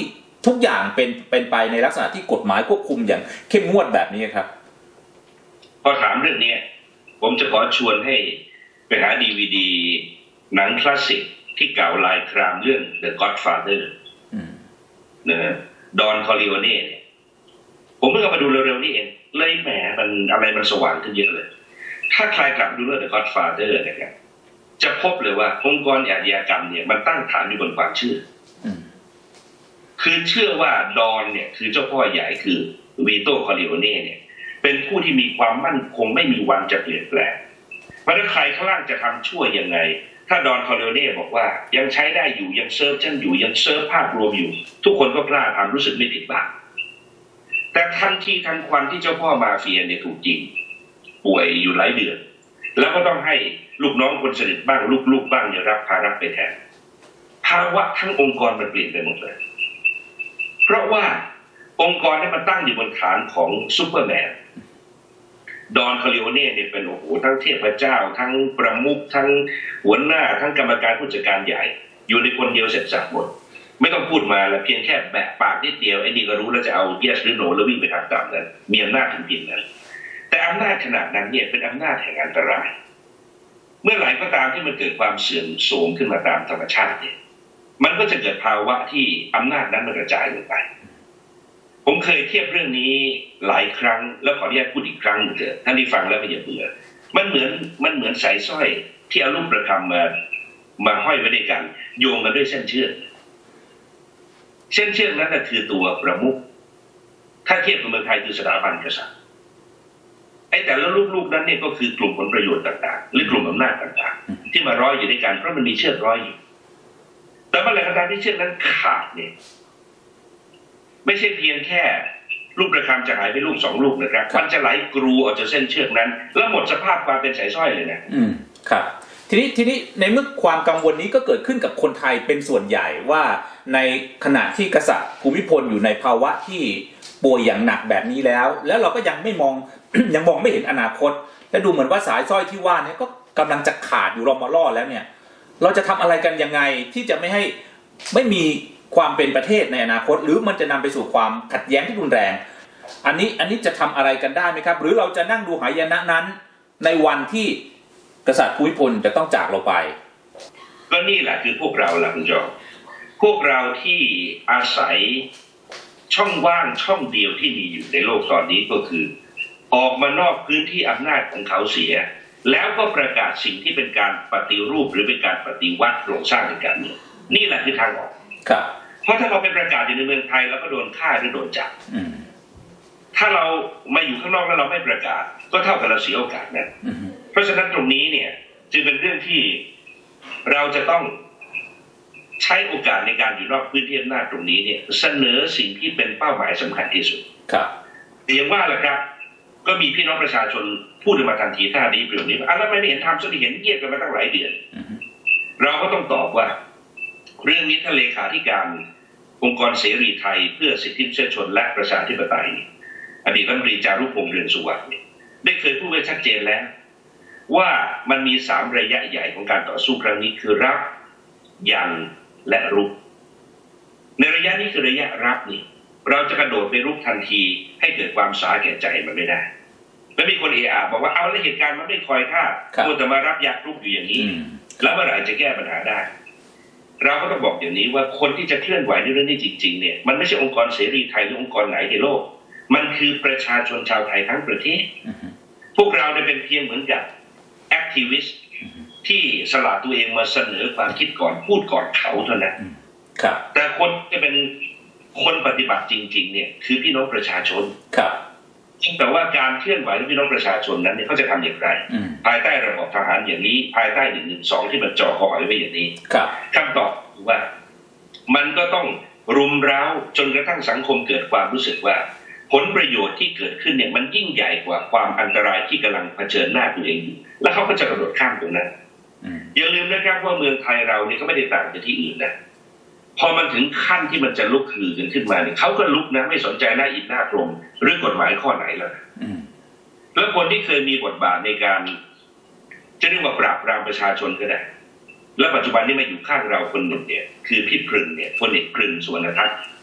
ทุกอย่างเป็นเป็นไปในลักษณะที่กฎหมายควบคุมอย่างเข้มงวดแบบนี้ครับพอถามเรื่องนี้ผมจะขอชวนให้ไปหาดีวีดีหนังคลาสสิกที่กล่าวลายครามเรื่อง The Godfather นะฮะดอนคอริโอเน่ผมเพิ่งเอามาดูเร็วๆนี่เองเลยแหมมันอะไรมันสว่างขึ้นเยอะเลยถ้าใครกลับดูเรื่อง The Godfather นะครับจะพบเลยว่าองค์กรอาชญากรรมเนี่ยมันตั้งฐานอยู่บนความเชื่อคือเชื่อว่าดอนเนี่ยคือเจ้าพ่อใหญ่คือวีโต้คอริโอเน่เนี่ยเป็นผู้ที่มีความมั่นคงไม่มีวันจะเปลี่ยนแปลงเพราะถ้าใครข้างล่างจะทำชั่วยังไงถ้าดอนคอริโอเน่บอกว่ายังใช้ได้อยู่ยังเซิร์ฟฉันอยู่ยังเซิร์ฟภาพรวมอยู่ทุกคนก็กล้าทำรู้สึกไม่ผิดบาปแต่ทันทีทันควันที่เจ้าพ่อมาเฟียเนี่ยถูกยิงป่วยอยู่หลายเดือนแล้วก็ต้องให้ลูกน้องคนสนิทบ้างลูกๆบ้างเนี่ยรับภาระไปแทนภาวะทั้งองค์กรมันเปลี่ยนไปหมดเลยเพราะว่าองค์กรนี้มันตั้งอยู่บนฐานของซูเปอร์แมนดอนคาริโอเน่เนี่ยเป็นโอ้โหทั้งเทพเจ้าทั้งประมุขทั้งหัวหน้าทั้งกรรมการผู้จัดการใหญ่อยู่ในคนเดียวเสร็จสับหมดไม่ต้องพูดมาแล้วเพียงแค่แบะปากนิดเดียวไอ้นี่ก็รู้แล้วจะเอาเยสหรือโนแล้ววิ่งไปทางตามนั้นมีอำนาจถึงเพียงนั้นแต่อำนาจขนาดนั้นเนี่ยเป็นอำนาจแห่งอันตรายเมื่อไหร่ก็ตามที่มันเกิดความเสื่อมโทรมขึ้นมาตามธรรมชาติเนี่ยมันก็จะเกิดภาวะที่อำนาจนั้นมันกระจายลงไปผมเคยเทียบเรื่องนี้หลายครั้งแล้วขออนุญาตพูดอีกครั้งเถอะท่านที่ฟังแล้วไม่อย่าเบื่อมันเหมือนมันเหมือนสายสร้อยที่เอาลูกประคำมามาห้อยไว้ด้วยกันโยงกันด้วยเส้นเชือกเส้นเชือกนั้นคือตัวประมุขถ้าเทียบกับเมืองไทยคือสถาบันกษัตริย์ไอ้แต่ละลูกๆนั้นเนี่ยก็คือกลุ่มผลประโยชน์ต่างๆหรือกลุ่มอำนาจต่างๆที่มาร้อยอยู่ด้วยกันเพราะมันมีเชือกร้อยอยู่แต่เมื่อไหร่ก็ตามที่เชือกนั้นขาดเนี่ยไม่ใช่เพียงแค่ลูกประคำจะหายไปลูกสองลูกนะครับมันจะไหลกรูออกจากเส้นเชือกนั้นแล้วหมดสภาพความเป็นสายสร้อยเลยนะอืมครับทีนี้ทีนี้ในเมื่อความกังวลนี้ก็เกิดขึ้นกับคนไทยเป็นส่วนใหญ่ว่าในขณะที่กษัตริย์ภูมิพลอยู่ในภาวะที่ป่วยอย่างหนักแบบนี้แล้วแล้วเราก็ยังไม่มอง ยังมองไม่เห็นอนาคตและดูเหมือนว่าสายสร้อยที่ว่านี้ก็กำลังจะขาดอยู่รอมารอแล้วเนี่ยเราจะทำอะไรกันยังไงที่จะไม่ให้ไม่มีความเป็นประเทศในอนาคตหรือมันจะนำไปสู่ความขัดแย้งที่รุนแรงอันนี้อันนี้จะทำอะไรกันได้ไหมครับหรือเราจะนั่งดูหายนะนั้นในวันที่กษัตริย์ภูมิพลจะต้องจากเราไปก็นี่แหละคือพวกเราล่ะคุณจอมพวกเราที่อาศัยช่องว่างช่องเดียวที่มีอยู่ในโลกตอนนี้ก็คือออกมานอกพื้นที่อำนาจของเขาเสียแล้วก็ประกาศสิ่งที่เป็นการปฏิรูปหรือเป็นการปฏิวัติโครงสร้างทางการเมืองนี่แหละคือทางออกครับเพราะถ้าเราเป็นประกาศอยู่ในเมืองไทยเราก็โดนฆ่าหรือโดนจับถ้าเรามาอยู่ข้างนอกแล้วเราไม่ประกาศก็เท่ากับเราเสียโอกาสนะเพราะฉะนั้นตรงนี้เนี่ยจึงเป็นเรื่องที่เราจะต้องใช้โอกาสในการอยู่นอกพื้นที่อำนาจตรงนี้เนี่ยเสนอสิ่งที่เป็นเป้าหมายสำคัญที่สุดครับอย่างว่าแหละครับก็มีพี่น้องประชาชนพูดมาทันทีท่านี้ประโยคนี้อ่ะแล้วไม่เห็นทำซะดิเห็นเงียบกันมาตั้งหลายเดือนเราก็ต้องตอบว่าเรื่องนี้ท่านเลขาธิการองค์กรเสรีไทยเพื่อสิทธิมนุษยชนและประชาธิปไตยอดีตรัฐมนตรีจารุพงษ์เรือนสุวรรณได้เคยพูดไว้ชัดเจนแล้วว่ามันมีสามระยะใหญ่ของการต่อสู้ครั้งนี้คือรับยันและรุกในระยะนี้คือระยะรับนี่เราจะกระโดดไปรุกทันทีให้เกิดความสาแก่ใจมันไม่ได้แล้วมีคนเอะอะบอกว่าเอาแล้วเหตุการณ์มันไม่คอยท่าควรจะมารับยักรุกอยู่อย่างนี้แล้วเมื่อไหร่จะแก้ปัญหาได้เราก็ต้องบอกอย่างนี้ว่าคนที่จะเคลื่อนไหวในเรื่องนี้จริงๆเนี่ยมันไม่ใช่องค์กรเสรีไทยหรือองค์กรไหนในโลกมันคือประชาชนชาวไทยทั้งประเทศพวกเราเนี่ยเป็นเพียงเหมือนกับแอคทิวิสต์ที่สละตัวเองมาเสนอความคิดก่อนพูดก่อนเขาเท่านั้นแต่คนจะเป็นคนปฏิบัติจริงๆเนี่ยคือพี่น้องประชาชนแต่ว่าการเคลื่อนไหวของพี่น้องประชาชนนั้นเนี่ยเขาจะทำอย่างไรภายใต้ระบบทหารอย่างนี้ภายใต้หนึ่งหนึ่งสองที่มันจ่อคอไว้อย่างนี้คำตอบคือว่ามันก็ต้องรุมเร้าจนกระทั่งสังคมเกิดความรู้สึกว่าผลประโยชน์ที่เกิดขึ้นเนี่ยมันยิ่งใหญ่กว่าความอันตรายที่กำลังเผชิญหน้าตัวเองอยู่แล้วเขาก็จะกระโดดข้ามตรงนั้นอย่าลืมนะครับว่าเมืองไทยเราเนี่ยก็ไม่ได้ต่างจากที่อื่นนะพอมันถึงขั้นที่มันจะลุกฮือกันขึ้นมาเนี่ยเขาก็ลุกนะไม่สนใจหน้าอิฐหน้าพรมหรือกฎหมายข้อไหนแล้วแล้วคนที่เคยมีบทบาทในการจะเรียกว่าปราบปรามประชาชนก็ได้และปัจจุบันนี้มาอยู่ข้างเราคนหนึ่งเนี่ยคือพี่พรึงเนี่ยพลเอกพรึงสุวรรณทัศน์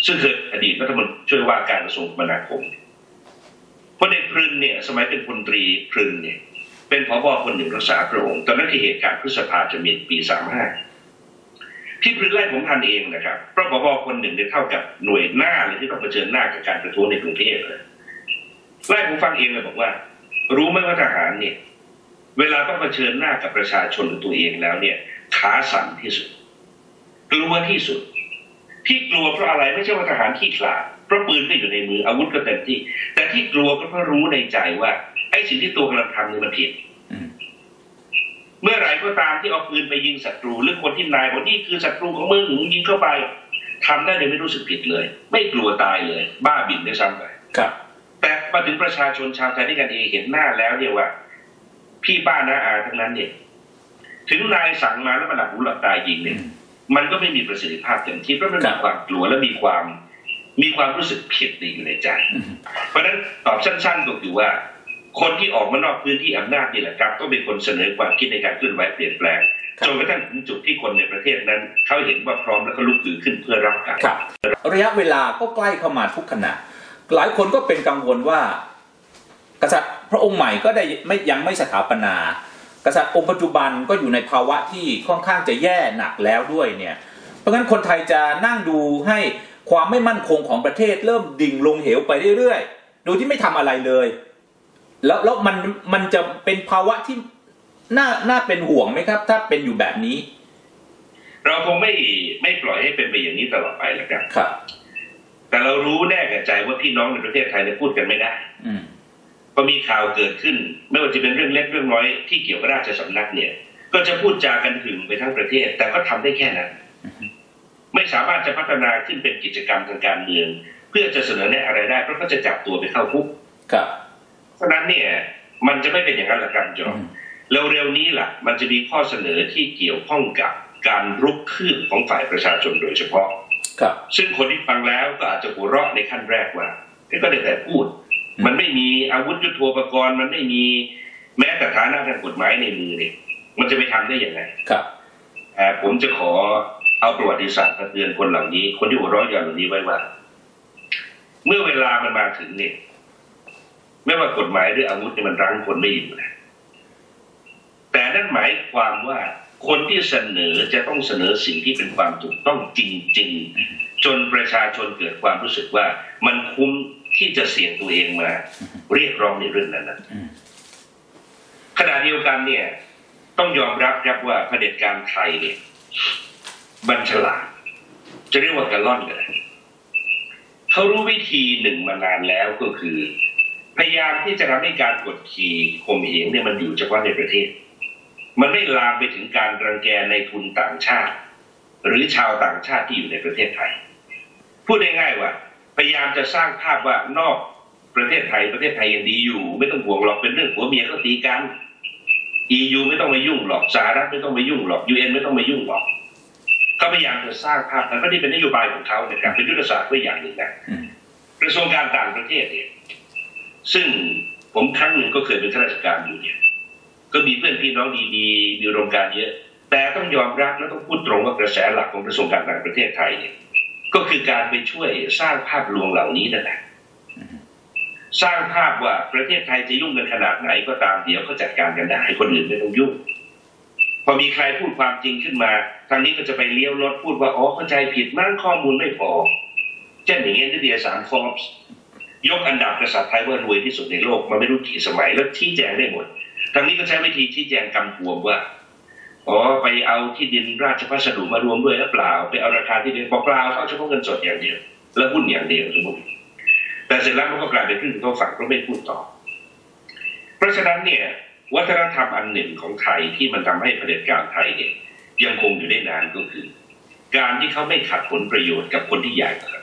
ซึ่งเคยอดีตรัฐมนตรีช่วยว่าการกระทรวงคมนาคมพลเอกพลึนเนี่ยสมัยเป็นพลตรีพลึนเนี่ยเป็นผบ.คนหนึ่งรักษาพระองค์ตอนนั้นคือเหตุการณ์พฤษภาคมปีสามห้าที่พลึนไล่ผมทันเองนะครับเพราะผบ.คนหนึ่งเนี่ยเท่ากับหน่วยหน้าเลยที่ต้องเผชิญหน้ากับการประท้วงในกรุงเทพเลยไล่ผมฟังเองเลยบอกว่ารู้ไหมว่าทหารเนี่ยเวลาต้องเผชิญหน้ากับประชาชนตัวเองแล้วเนี่ยขาสั่นที่สุดกลัวที่สุดที่กลัวเพราะอะไรไม่ใช่ว่าทหารขี้ขลาดเพราะปืนก็อยู่ในมืออาวุธก็เต็มที่แต่ที่กลัวก็เพราะรู้ในใจว่าไอ้สิ่งที่ตัวกำลังทำนี่มันผิดเมื่อไหร่ก็ตามที่เอาปืนไปยิงศัตรูหรือคนที่นายบอกนี่คือศัตรูของมึงมึงยิงเข้าไปทำได้โดยไม่รู้สึกผิดเลยไม่กลัวตายเลยบ้าบิ่นด้วยซ้ำไปแต่มาถึงประชาชนชาวไทยด้วยกันเองเห็นหน้าแล้วเนี่ยว่าพี่ป้าน้าอาทั้งนั้นเนี่ยถึงนายสั่งมาแล้วมันหลับหูหลับตายิงเนี่ยมันก็ไม่มีประสิทธิภาพเต็มที่เพราะมันมีความกลัวและมีความมีความรู้สึกผิดอยู่ในใจเพราะฉะนั้นตอบสั้นๆก็คือว่าคนที่ออกมานอกพื้นที่อำนาจนี่แหละครับต้องเป็นคนเสนอความคิดในการเคลื่อนไหวเปลี่ยนแปลงจนกระทั่งถึงจุดที่คนในประเทศนั้นเขาเห็นว่าพร้อมแล้วก็ลุกขึ้นขึ้นเพื่อรับการระยะเวลาก็ใกล้เข้ามาทุกขณะหลายคนก็เป็นกังวลว่ากษัตริย์พระองค์ใหม่ก็ได้ไม่ยังไม่สถาปนากษัตริย์องค์ปัจจุบันก็อยู่ในภาวะที่ค่อนข้างจะแย่หนักแล้วด้วยเนี่ยเพราะงั้นคนไทยจะนั่งดูให้ความไม่มั่นคงของประเทศเริ่มดิ่งลงเหวไปเรื่อยๆโดยที่ไม่ทำอะไรเลยแล้วแล้วมันมันจะเป็นภาวะที่น่าน่าเป็นห่วงไหมครับถ้าเป็นอยู่แบบนี้เราคงไม่ไม่ปล่อยให้เป็นไปอย่างนี้ตลอดไปแล้วกันครับแต่เรารู้แน่กับใจว่าพี่น้องในประเทศไทยเนี่ยพูดกันไม่ได้พอมีข่าวเกิดขึ้นไม่ว่าจะเป็นเรื่องเล็กเรื่องน้อยที่เกี่ยวกับราชสำนักเนี่ยก็จะพูดจากันหึงไปทั้งประเทศแต่ก็ทำได้แค่นั้นไม่สามารถจะพัฒนาขึ้นเป็นกิจกรรมทางการเมืองเพื่อจะเสนอแนะอะไรได้เพราะก็จะจับตัวไปเข้าคุกครับเพราะนั้นเนี่ยมันจะไม่เป็นอย่างนั้นหรอกครับจอมเร็วๆนี้ล่ะมันจะมีข้อเสนอที่เกี่ยวข้องกับการรุกคืบของฝ่ายประชาชนโดยเฉพาะครับซึ่งคนที่ฟังแล้วก็อาจจะหัวเราะในขั้นแรกว่าก็ได้แต่พูดมันไม่มีอาวุธยุทโธปกรณ์มันไม่มีแม้แต่ฐานะทางกฎหมายในมือเนี่ยมันจะไปทำได้อย่างไรครับผมจะขอเอาประวัติศาสตร์มาเตือนคนเหล่านี้คนที่หัวเราะอย่างเหล่านี้ไว้ว่าเมื่อเวลามันมาถึงเนี่ยไม่ว่ากฎหมายหรืออาวุธเนี่ยมันรั้งคนไม่อยู่นะแต่นั่นหมายความว่าคนที่เสนอจะต้องเสนอสิ่งที่เป็นความถูกต้องจริงๆจนประชาชนเกิดความรู้สึกว่ามันคุ้มที่จะเสี่ยงตัวเองมาเรียกร้องในเรื่องนั้นนะขณะเดียวกันเนี่ยต้องยอมรับครับว่าเผด็จการไทยเนี่ยบัญชลาดจะเรียกว่ากระล่อนกันเขารู้วิธีหนึ่งมานานแล้วก็คือพยายามที่จะทำให้การกดขี่ข่มเหงเนี่ยมันอยู่เฉพาะในประเทศมันไม่ลามไปถึงการรังแกในทุนต่างชาติหรือชาวต่างชาติที่อยู่ในประเทศไทยพูดง่ายๆว่าพยายามจะสร้างภาพว่านอกประเทศไทยประเทศไทยยังดีอยู่ไม่ต้องห่วงหรอกเป็นเรื่องผัวเมียก็ตีกัน อี ยู ไม่ต้องมายุ่งหรอกสหรัฐไม่ต้องมายุ่งหรอก ยู เอ็น ไม่ต้องมายุ่งหรอกเขาพยายามจะสร้างภาพนั้นก็ที่เป็นนโยบายของเขานะครับเป็นยุทธศาสตร์เพื่ออย่างหนึ่งนะกระทรวงการต่างประเทศเนี่ยซึ่งผมครั้งหนึ่งก็เคยเป็นข้าราชการอยู่เนี่ยก็มีเพื่อนพี่น้องดีๆมีอุดมการณ์เยอะแต่ต้องยอมรับและต้องพูดตรงว่ากระแสหลักของกระทรวงการต่างประเทศไทยเนี่ยก็คือการไปช่วยสร้างภาพลวงเหล่านี้นั่นแหละสร้างภาพว่าประเทศไทยจะยุ่งกันขนาดไหนก็ตามเดี๋ยวเขาจัดการกันได้คนอื่นไม่ต้องยุ่งพอมีใครพูดความจริงขึ้นมาทางนี้ก็จะไปเลี้ยวรถพูดว่าอ๋อเข้าใจผิดนั่นข้อมูลไม่พอเช่นอย่างเงี้ยนิตยสาร Forbes ยกอันดับกษัตริย์ไทยว่ารวยที่สุดในโลกมาไม่รู้กี่สมัยแล้วชี้แจงได้หมดทางนี้ก็ใช้วิธีชี้แจงกำกวมว่าอ๋อไปเอาที่ดินราชพัสดุมารวมด้วยหรือเปล่าไปเอาราคาที่ดินบอกเปล่าเขาเฉพาะเงินสดอย่างเดียวและหุ้นอย่างเดียวสมมติแต่เสร็จแล้วมันก็กลายเป็นขึ้นตัวฝั่งก็ไม่พูดต่อเพราะฉะนั้นเนี่ยวัฒนธรรมอันหนึ่งของไทยที่มันทำให้เผด็จการไทยเนี่ยยังคงอยู่ได้นานก็คือการที่เขาไม่ขัดผลประโยชน์กับคนที่ใหญ่กว่า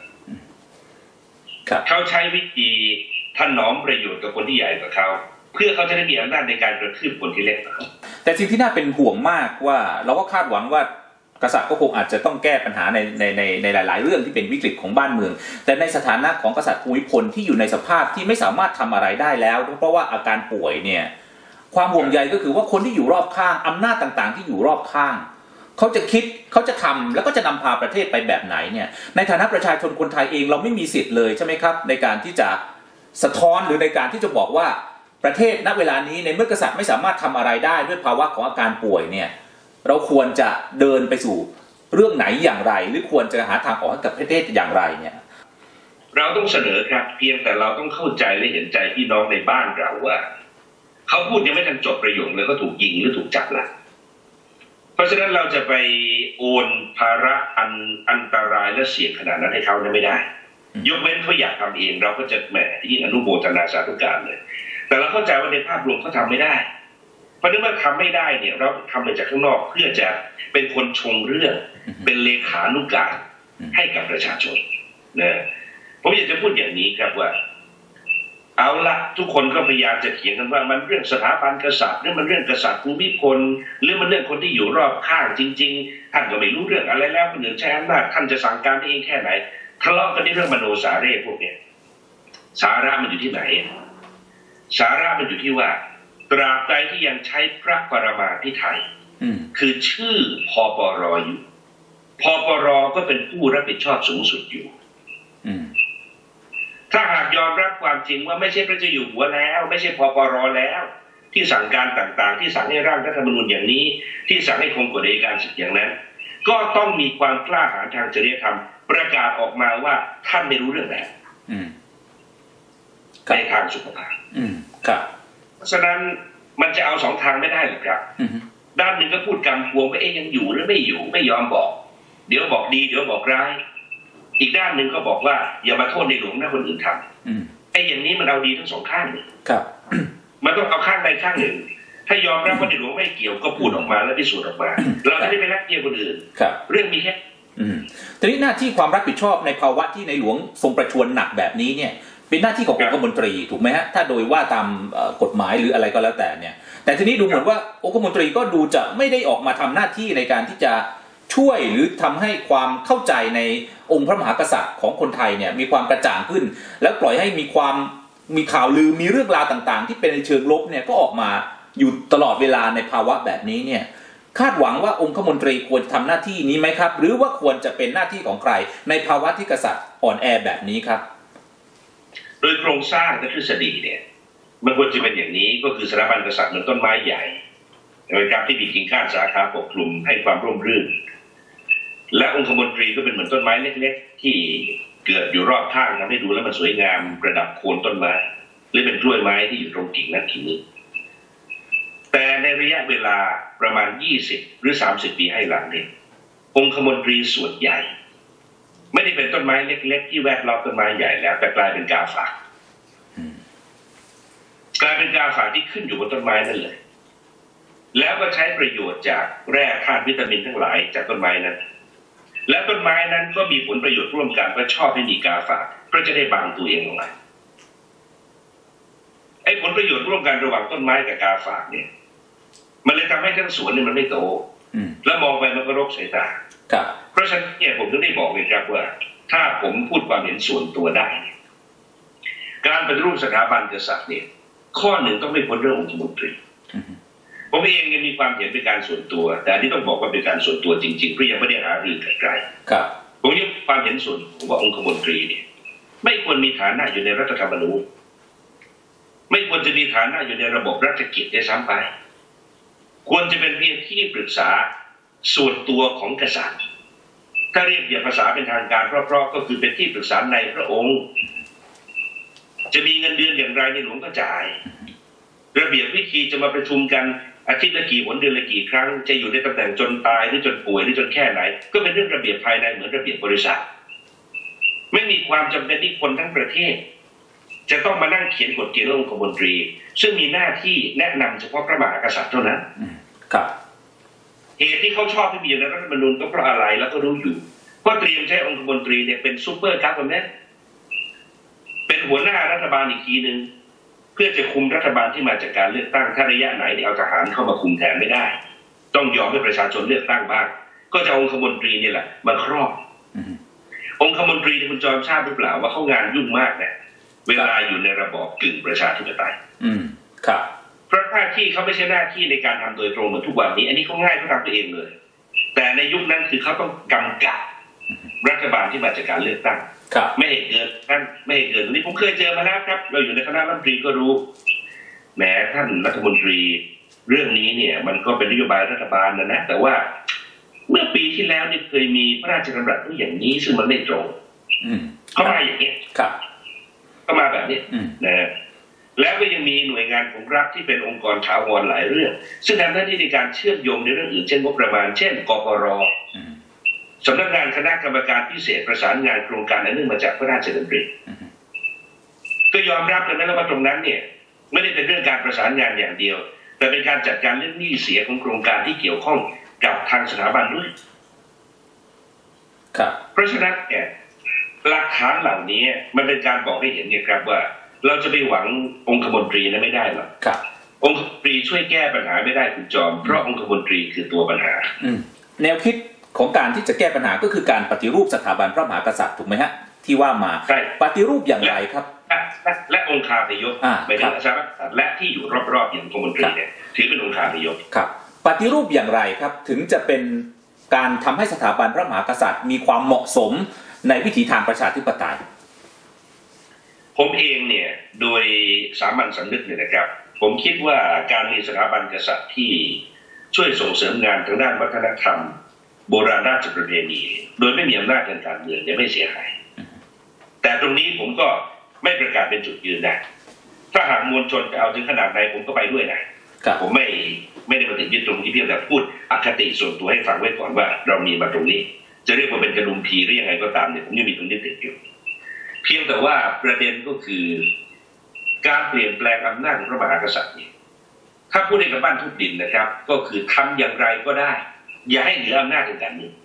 เขาใช้วิธีถนอมประโยชน์กับคนที่ใหญ่กว่าเขาเพื่อเขาจะได้มีอำนาจในการกระทืบคนที่เล็กกว่าเขาแต่สิ่งที่น่าเป็นห่วงมากว่าเราก็คาดหวังว่ากษัตริย์ก็คงอาจจะต้องแก้ปัญหาในในในในหลายๆเรื่องที่เป็นวิกฤตของบ้านเมืองแต่ในสถานะของกษัตริย์ภูมิพลที่อยู่ในสภาพที่ไม่สามารถทำอะไรได้แล้วเพราะว่าอาการป่วยเนี่ยความห่วงใยก็คือว่าคนที่อยู่รอบข้างอำนาจต่างๆที่อยู่รอบข้างเขาจะคิดเขาจะทำแล้วก็จะนำพาประเทศไปแบบไหนเนี่ยในฐานะประชาชนคนไทยเองเราไม่มีสิทธิ์เลยใช่ไหมครับในการที่จะสะท้อนหรือในการที่จะบอกว่าประเทศณเวลานี้ในเมื่อกษัตริย์ไม่สามารถทำอะไรได้ด้วยภาวะของอาการป่วยเนี่ยเราควรจะเดินไปสู่เรื่องไหนอย่างไรหรือควรจะหาทางออกให้กับประเทศอย่างไรเนี่ยเราต้องเสนอครับเพียงแต่เราต้องเข้าใจและเห็นใจพี่น้องในบ้านเราว่าเขาพูดยังไม่ทันจบประโยคเลยก็ถูกยิงหรือถูกจับละเพราะฉะนั้นเราจะไปโอนภาระอันอันตรายและเสี่ยงขนาดนั้นให้เขาไม่ได้ยกเว้นเขาอยากทำเองเราก็จะแหมยิ่งอนุโมทนาสาธุการเลยแต่เราเข้าใจว่าในภาพรวมเขาทำไม่ได้เพราะฉะนั้นเมื่อทำไม่ได้เนี่ยเราทำมาจากข้างนอกเพื่อจะเป็นคนชงเรื่องเป็นเลขานุการให้กับประชาชนนะผมอยากจะพูดอย่างนี้ครับว่าเอาละทุกคนก็พยายามจะเถียงกันว่ามันเรื่องสถาบันกษัตริย์หรือมันเรื่องกษัตริย์ภูมิพลหรือมันเรื่องคนที่อยู่รอบข้างจริงๆท่านก็ไม่รู้เรื่องอะไรแล้วคนอื่นใช้อำนาจท่านจะสั่งการเองแค่ไหนทะเลาะกันในเรื่องมโนสาเร่พวกนี้สาระมันอยู่ที่ไหนสาระมันอยู่ที่ว่าตราบใดที่ยังใช้พระปรมาภิไธยคือชื่อพปรอยู่พปรก็เป็นผู้รับผิดชอบสูงสุดอยู่ถ้าหากยอมรับความจริงว่าไม่ใช่พระเจ้าอยู่หัวแล้วไม่ใช่พปรแล้วที่สั่งการต่างๆที่สั่งให้ร่างรัฐธรรมนูญอย่างนี้ที่สั่งให้คงกฎอัยการศึกอย่างนั้นก็ต้องมีความกล้าหาญทางจริยธรรมประกาศออกมาว่าท่านไม่รู้เรื่องแล้วในทางสุขภาพเพราะฉะนั้นมันจะเอาสองทางไม่ได้หรอกครับด้านหนึ่งก็พูดกำกวงว่าเอ๊ยยังอยู่หรือไม่อยู่ไม่ยอมบอกเดี๋ยวบอกดีเดี๋ยวบอกร้ายอีกด้านหนึ่งก็บอกว่าอย่ามาโทษในหลวงนะคนอื่นทำไอ้อย่างนี้มันเอาดีทั้งสองข้างเลยครับมันต้องเอาข้างใดข้างหนึ่งถ้ายอมรับว่าในหลวงไม่เกี่ยวก็พูดออกมาแล้วพิสูจน์ออกมาเราไม่ได้ไปรักเกียรติคนอื่นเรื่องมีแค่ทีนี้หน้าที่ความรับผิดชอบในภาวะที่ในหลวงทรงประชวรหนักแบบนี้เนี่ยเป็นหน้าที่ขององคมนตรีถูกไหมฮะถ้าโดยว่าตามกฎหมายหรืออะไรก็แล้วแต่เนี่ยแต่ทีนี้ดูเหมือนว่าองคมนตรีก็ดูจะไม่ได้ออกมาทำหน้าที่ในการที่จะช่วยหรือทำให้ความเข้าใจในองค์พระมหากษัตริย์ของคนไทยเนี่ยมีความกระจ่างขึ้นแล้วปล่อยให้มีความมีข่าวลือมีเรื่องราวต่างๆที่เป็นในเชิงลบเนี่ยก็ออกมาอยู่ตลอดเวลาในภาวะแบบนี้เนี่ยคาดหวังว่าองคมนตรีควรทำหน้าที่นี้ไหมครับหรือว่าควรจะเป็นหน้าที่ของใครในภาวะที่กษัตริย์อ่อนแอแบบนี้ครับโดยโครงสร้างและทฤษฎีเนี่ยมันควรจะเป็นอย่างนี้ก็คือสถาบันกษัตริย์เหมือนต้นไม้ใหญ่เป็นการที่มีกิ่งก้านสาขาปกคลุมให้ความร่มรื่นและองคมนตรีก็เป็นเหมือนต้นไม้เล็กๆที่เกิดอยู่รอบข้างทำให้ดูแล้วมันสวยงามประดับโคนต้นไม้หรือเป็นกล้วยไม้ที่อยู่ตรงกิ่งนั้นกิ่งนี้แต่ในระยะเวลาประมาณยี่สิบหรือสามสิบปีให้หลังเนี่ยองคมนตรีส่วนใหญ่ไม่ได้เป็นต้นไม้เล็กๆที่แวดล้อมต้นไม้ใหญ่แล้วแต่กลายเป็นกาฝากกลายเป็นกาฝากที่ขึ้นอยู่บนต้นไม้นั่นเลยแล้วก็ใช้ประโยชน์จากแร่ธาตุวิตามินทั้งหลายจากต้นไม้นั้นและต้นไม้นั้นก็มีผลประโยชน์ร่วมกันเพราะชอบให้มีกาฝากเพื่อจะได้บังตัวเองลงมาไอ้ผลประโยชน์ร่วมกันระหว่างต้นไม้กับกาฝากเนี่ยมันเลยทำให้ทั้งสวนเนี่ยมันไม่โตแล้วมองไปมันก็รกสายตาเพราะฉะนั้นเนี่ยผมถึงได้บอกเลยครับว่าถ้าผมพูดความเห็นส่วนตัวได้การปฏิรูปสถาบันกษัตริย์เนี่ยข้อหนึ่งต้องไม่พ้นเรื่ององคมนตรีผมเองยังมีความเห็นเป็นการส่วนตัวแต่ที่ต้องบอกว่าเป็นการส่วนตัวจริงๆเพราะยังไม่ได้หารือกันไกลผมยังความเห็นส่วนผมว่าองคมนตรีเนี่ยไม่ควรมีฐานะอยู่ในรัฐธรรมนูญไม่ควรจะมีฐานะอยู่ในระบบรัฐกิจได้ซ้ำไปควรจะเป็นเพียงที่ปรึกษาส่วนตัวของกษัตริย์ถ้าเรียกอย่างภาษาเป็นทางการเพราะๆก็คือเป็นที่ปรึกษาในพระองค์จะมีเงินเดือนอย่างไรในหลวงก็จ่ายระเบียบวิธีจะมาประชุมกันอาทิตย์ละกี่หนเดือนละกี่ครั้งจะอยู่ในตำแหน่งจนตายหรือจนป่วยหรือจนแค่ไหนก็เป็นเรื่องระเบียบภายในเหมือนระเบียบบริษัทไม่มีความจำเป็นที่คนทั้งประเทศจะต้องมานั่งเขียนกฎเกณฑ์องคมนตรีซึ่งมีหน้าที่แนะนำเฉพาะพระมหากษัตริย์เท่านั้นครับเหตุที่เขาชอบให้มีอยู่ในรัฐธรรมนูญก็เพราะอะไรแล้วก็รู้อยู่ก็เตรียมใช้องคมนตรีเนี่ยเป็นซูเปอร์คัพแบบนี้เป็นหัวหน้ารัฐบาลอีกทีนึงเพื่อจะคุมรัฐบาลที่มาจากการเลือกตั้งถ้าระยะไหนที่เอาทหารเข้ามาคุมแทนไม่ได้ต้องยอมให้ประชาชนเลือกตั้งบ้างก็จะองคมนตรีนี่แหละมาครอบองคมนตรีที่คุณจอมทราบหรือเปล่าว่าเขางานยุ่งมากนะเวลาอยู่ในระบอบกึ่งประชาธิปไตยอืมครับเพราะหน้าที่เขาไม่ใช่หน้าที่ในการทำโดยตรงเหมือนทุกวันนี้อันนี้เขาง่ายเขาทำตัวเองเลยแแต่ในยุคนั้นคือเขาต้องกำกับรัฐบาลที่มาจากการเลือกตั้งไม่ให้เกินท่านไม่ให้เกินตรงนี้ผมเคยเจอมาแล้วครับเราอยู่ในคณะรัฐมนตรีก็รู้แหมท่านรัฐมนตรีเรื่องนี้เนี่ยมันก็เป็นนโยบายรัฐบาลนะนะแต่ว่าเมื่อปีที่แล้วเนี่ยเคยมีพระราชดำรัสอย่างนี้ซึ่งมันไม่ตรงเข้ามาอย่างนี้เข้ามาแบบนี้นะแล้วก็ยังมีหน่วยงานของรัฐที่เป็นองค์กรถาวรหลายเรื่องซึ่งทำหน้าที่ในการเชื่อมโยงในเรื่องอื่นเช่นงบประมาณเช่นกปร.สำนักงานคณะกรรมการพิเศษประสานงานโครงการอันเนื่องมาจากพระราชดำริก็ยอมรับกันนะว่าตรงนั้นเนี่ยไม่ได้เป็นเรื่องการประสานงานอย่างเดียวแต่เป็นการจัดการเรื่องหนี้เสียของโครงการที่เกี่ยวข้องกับทางสถาบันด้วยเพราะฉะนั้นเนี่ยหลักฐานเหล่านี้มันเป็นการบอกให้เห็นไงครับว่าเราจะไปหวังองคมนตรีนั้นไม่ได้หรอกองคมนตรีช่วยแก้ปัญหาไม่ได้คุณจอมเพราะองคมนตรีคือตัวปัญหาแนวคิดของการที่จะแก้ปัญหาก็คือการปฏิรูปสถาบันพระมหากษัตริย์ถูกไหมฮะที่ว่ามาปฏิรูปอย่างไรครับและและองค์คาพยพไปถึงอาชาและที่อยู่รอบๆอย่างองคมนตรีเนี่ยถือเป็นองค์คาพยพครับปฏิรูปอย่างไรครับถึงจะเป็นการทำให้สถาบันพระมหากษัตริย์มีความเหมาะสมในวิถีทางประชาธิปไตยผมเองเนี่ยโดยสามัญสำนึกเนี่ยนะครับผมคิดว่าการมีสถาบันกษัตริย์ที่ช่วยส่งเสริมงานทางด้านวัฒนธรรมโบราณราชประเพณีโดยไม่มีอำนาจทางการเมืองเนี่ยไม่เสียหายแต่ตรงนี้ผมก็ไม่ประกาศเป็นจุดยืนนะถ้าหากมวลชนจะเอาถึงขนาดไหนผมก็ไปด้วยนะผมไม่ไม่ได้มาถึงยึดตรงที่เพียงแต่พูดอคติส่วนตัวให้ฟังไว้ก่อนว่าเรามีมาตรงนี้จะเรียกว่าเป็นกระดุมพีหรือยังไงก็ตามเนี่ยผมยังมีตรงนี้ติดอยู่เพียงแต่ว่าประเด็นก็คือการเปลี่ยนแปลงอำนาจของพระมหากษัตริย์เนี่ยถ้าพูดในกระบ้านทุกดินนะครับก็คือทำอย่างไรก็ได้อย่าให้เหนืออำนาจทางการเมือง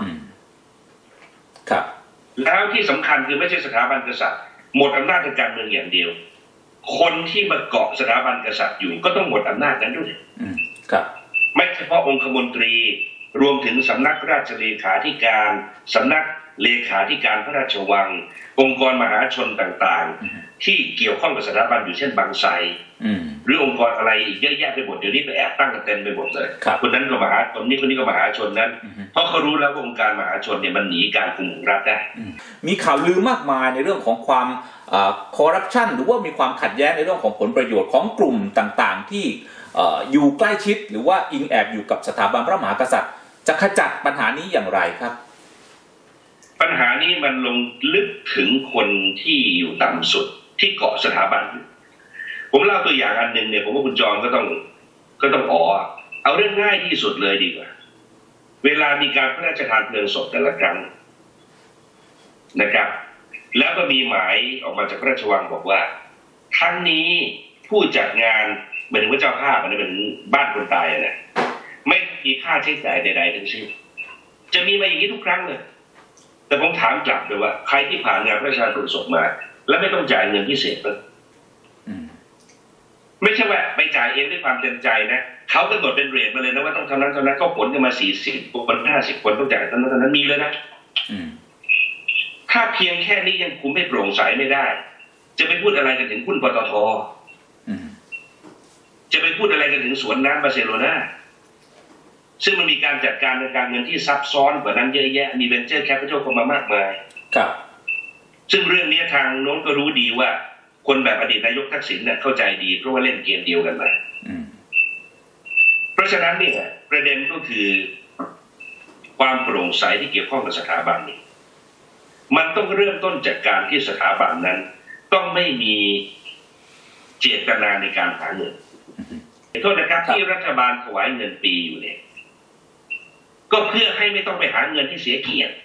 ครับแล้วที่สำคัญคือไม่ใช่สถาบันกษัตริย์หมดอำนาจทางการเมืองอย่างเดียวคนที่มาเกาะสถาบันกษัตริย์อยู่ก็ต้องหมดอำนาจนั้นด้วยครับไม่เฉพาะองคมนตรีรวมถึงสำนักราชเลขาธิการสำนักเลขาธิการพระราชวังองค์กรมหาชนต่างๆที่เกี่ยวข้องกับสถาบันอยู่เช่นบางไทรหรือองค์กรอะไรอีกเยอะแยะไปหมดเดี๋ยวนี้ไปแอบตั้งกันเต็มไปหมดเลยคนนั้นก็มหาชนนี่คนนี้ก็มหาชนนั้นเพราะเขารู้แล้วว่าองค์การมหาชนเนี่ยมันหนีการคุมของรัฐได้มีข่าวลือมากมายในเรื่องของความคอร์รัปชันหรือว่ามีความขัดแย้งในเรื่องของผลประโยชน์ของกลุ่มต่างๆที่อยู่ใกล้ชิดหรือว่าอิงแอบอยู่กับสถาบันพระมหากษัตริย์จะขจัดปัญหานี้อย่างไรครับปัญหานี้มันลงลึกถึงคนที่อยู่ต่ำสุดที่เกาะสถาบันผมเล่าตัวอย่างอันหนึ่งเนี่ยผมว่าคุณจอมก็ต้องก็ต้องอ๋อเอาเรื่องง่ายที่สุดเลยดีกว่าเวลามีการพระราชทานเพลิงศพแต่ละครั้งนะครับแล้วก็มีหมายออกมาจากพระราชวังบอกว่าครั้งนี้ผู้จัดงานหมายถึงว่าเจ้าภาพมันเป็นบ้านคนตายนะไม่มีค่าใช้จ่ายใดๆทั้งสิ้นจะมีมาอย่างนี้ทุกครั้งเลยแต่ผมถามกลับเลยว่าใครที่ผ่านงานพระราชทานเพลิงศพมาแล้วไม่ต้องจ่ายเงินพิเศษเลยไม่ใช่ว่าไปจ่ายเองด้วยความเต็มใจนะเขากำหนดเป็นเรทมาเลยนะว่าต้องเท่านั้นเท่านั้นก็ผลกันมาสี่สิบคนห้าสิบคนต้องจ่ายเท่านั้นเท่านั้นมีเลยนะถ้าเพียงแค่นี้ยังคุมไม่โปร่งใสไม่ได้จะไปพูดอะไรกันถึงหุ้นปตท.จะไปพูดอะไรกันถึงสวนน้ำบาร์เซโลนาซึ่งมันมีการจัดการในการเงินที่ซับซ้อนกว่านั้นเยอะแยะมีเวนเจอร์แคปิตอลเข้ามามากมายครับซึ่งเรื่องนี้ทางโน้นก็รู้ดีว่าคนแบบอดีตนายกทักษิณเนี่ยเข้าใจดีเพราะว่าเล่นเกมเดียวกันมาเพราะฉะนั้นเนี่ยประเด็นก็คือความโปร่งใสที่เกี่ยวข้องกับสถาบันนี่มันต้องเริ่มต้นจากการที่สถาบันนั้นต้องไม่มีเจตนาในการหาเงินโทษนะครับที่รัฐบาลถวายเงินปีอยู่เนี่ยก็เพื่อให้ไม่ต้องไปหาเงินที่เสียเกียรติ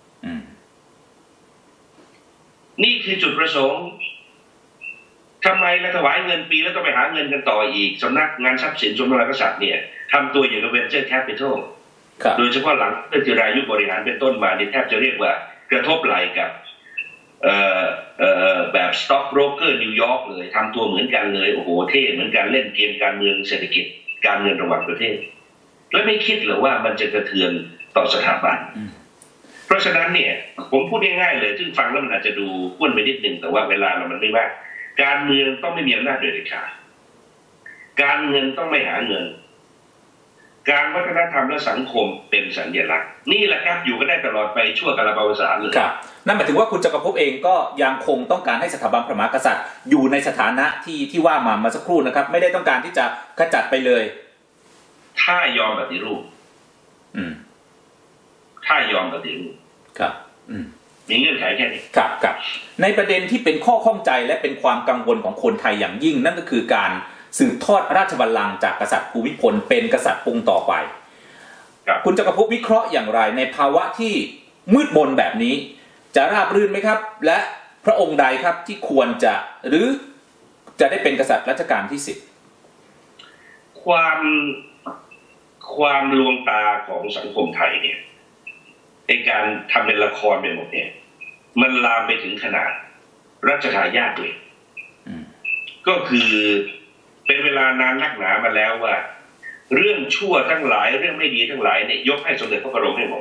นี่คือจุดประสงค์ทำไมเราถวายเงินปีแล้วต้องไปหาเงินกันต่ออีกสำนักงานทรัพย์สินส่วนพระมหากษัตริย์เนี่ยทำตัวอย่างกับ venture capital โดยเฉพาะหลังเมื่อจิรายุบริหารเป็นต้นมานี่แทบจะเรียกว่ากระทบไหล่กับเอ่อเอ่อแบบ stock broker นิวยอร์กเลยทำตัวเหมือนกันเลยโอ้โหเท่เหมือนกันเล่นเกมการเมืองเศรษฐกิจการเงินระหว่างประเทศแล้วไม่คิดหรือว่ามันจะกระเทือนต่อสถาบันเพราะฉะนั้นเนี่ยผมพูดง่ายๆเลยซึ่งฟังแล้วมันอาจจะดูพ้นไปนิดนึงแต่ว่าเวลาเรามันไม่มากการเมืองต้องไม่มีอำนาจโดยเด็ดขาดการเงินต้องไม่หาเงินการวัฒนธรรมและสังคมเป็นสัญลักษณ์นี่แหละครับอยู่กันได้ตลอดไปชั่วกาลปวสานเลยครับนั่นหมายถึงว่าคุณจักรภพเองก็ยังคงต้องการให้สถาบันพระมหากษัตริย์อยู่ในสถานะที่ที่ว่ามาเมื่อสักครู่นะครับไม่ได้ต้องการที่จะขจัดไปเลยถ้ายอมปฏิรูปอืมถ้ายอมปฏิรูปครับอืมมีเงื่อนไขแค่นี้ครับครับในประเด็นที่เป็นข้อข้องใจและเป็นความกังวลของคนไทยอย่างยิ่งนั่นก็คือการสืบทอดราชบัลลังก์จากกษัตริย์ภูมิพลเป็นกษัตริย์องค์ต่อไปคุณจักรภพวิเคราะห์อย่างไรในภาวะที่มืดมนแบบนี้จะราบรื่นไหมครับและพระองค์ใดครับที่ควรจะหรือจะได้เป็นกษัตริย์รัชกาลที่สิบความความลวงตาของสังคมไทยเนี่ยในการทำเป็นละครเป็นหมดเนี่ยมันลามไปถึงขนาดรัชทายาทเลยก็คือเป็นเวลานานนักหนามาแล้วว่าเรื่องชั่วทั้งหลายเรื่องไม่ดีทั้งหลายเนี่ยยกให้สมเด็จพระบรมให้หมด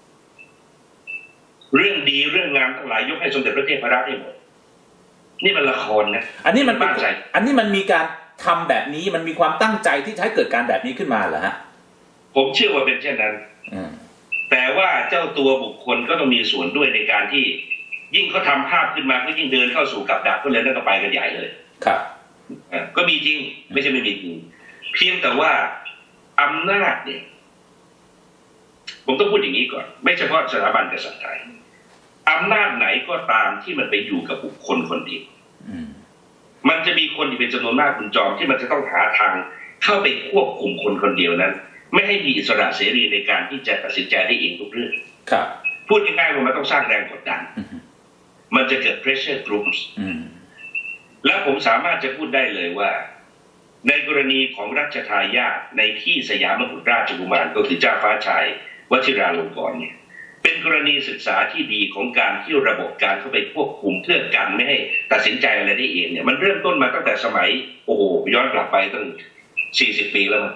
เรื่องดีเรื่องงามทั้งหลายยกให้สมเด็จพระเทพรัตน์ให้หมดนี่มันละครนะอันนี้มันตั้งใจอันนี้มันมีการทำแบบนี้มันมีความตั้งใจที่จะให้เกิดการแบบนี้ขึ้นมาเหรอฮะผมเชื่อว่าเป็นเช่นนั้นแต่ว่าเจ้าตัวบุคคลก็ต้องมีส่วนด้วยในการที่ยิ่งเขาทำภาพขึ้นมาก็ยิ่งเดินเข้าสู่กับดักก็เลยนั่นก็ไปกันใหญ่เลยครับก็มีจริงไม่ใช่ไม่มีจริงเพียงแต่ว่าอำนาจเนี่ยผมต้องพูดอย่างนี้ก่อนไม่เฉพาะสถาบันกษัตริย์ไทยอำนาจไหนก็ตามที่มันไปอยู่กับบุคคลคนเดียวมันจะมีคนที่เป็นจำนวนมากคุณจอมที่มันจะต้องหาทางเข้าไปควบคุมคนคนเดียวนั้นไม่ให้มีอิสระเสรีในการที่จะตัดสินใจได้เองทุกเรื่องครับพูดง่ายๆว่ามันต้องสร้างแรงกดดันมันจะเกิด pressure groups และผมสามารถจะพูดได้เลยว่าในกรณีของรัชทายาทในที่สยามกุฎราชกุมารก็คือเจ้าฟ้าชายวชิราลงกรณ์เนี่ยเป็นกรณีศึกษาที่ดีของการที่ระบบการเข้าไปควบคุมเพื่อกันไม่ให้ตัดสินใจอะไรได้เองเนี่ยมันเริ่มต้นมาตั้งแต่สมัยโอ้โหย้อนกลับไปตั้งสี่สิบปีแล้วมั้ง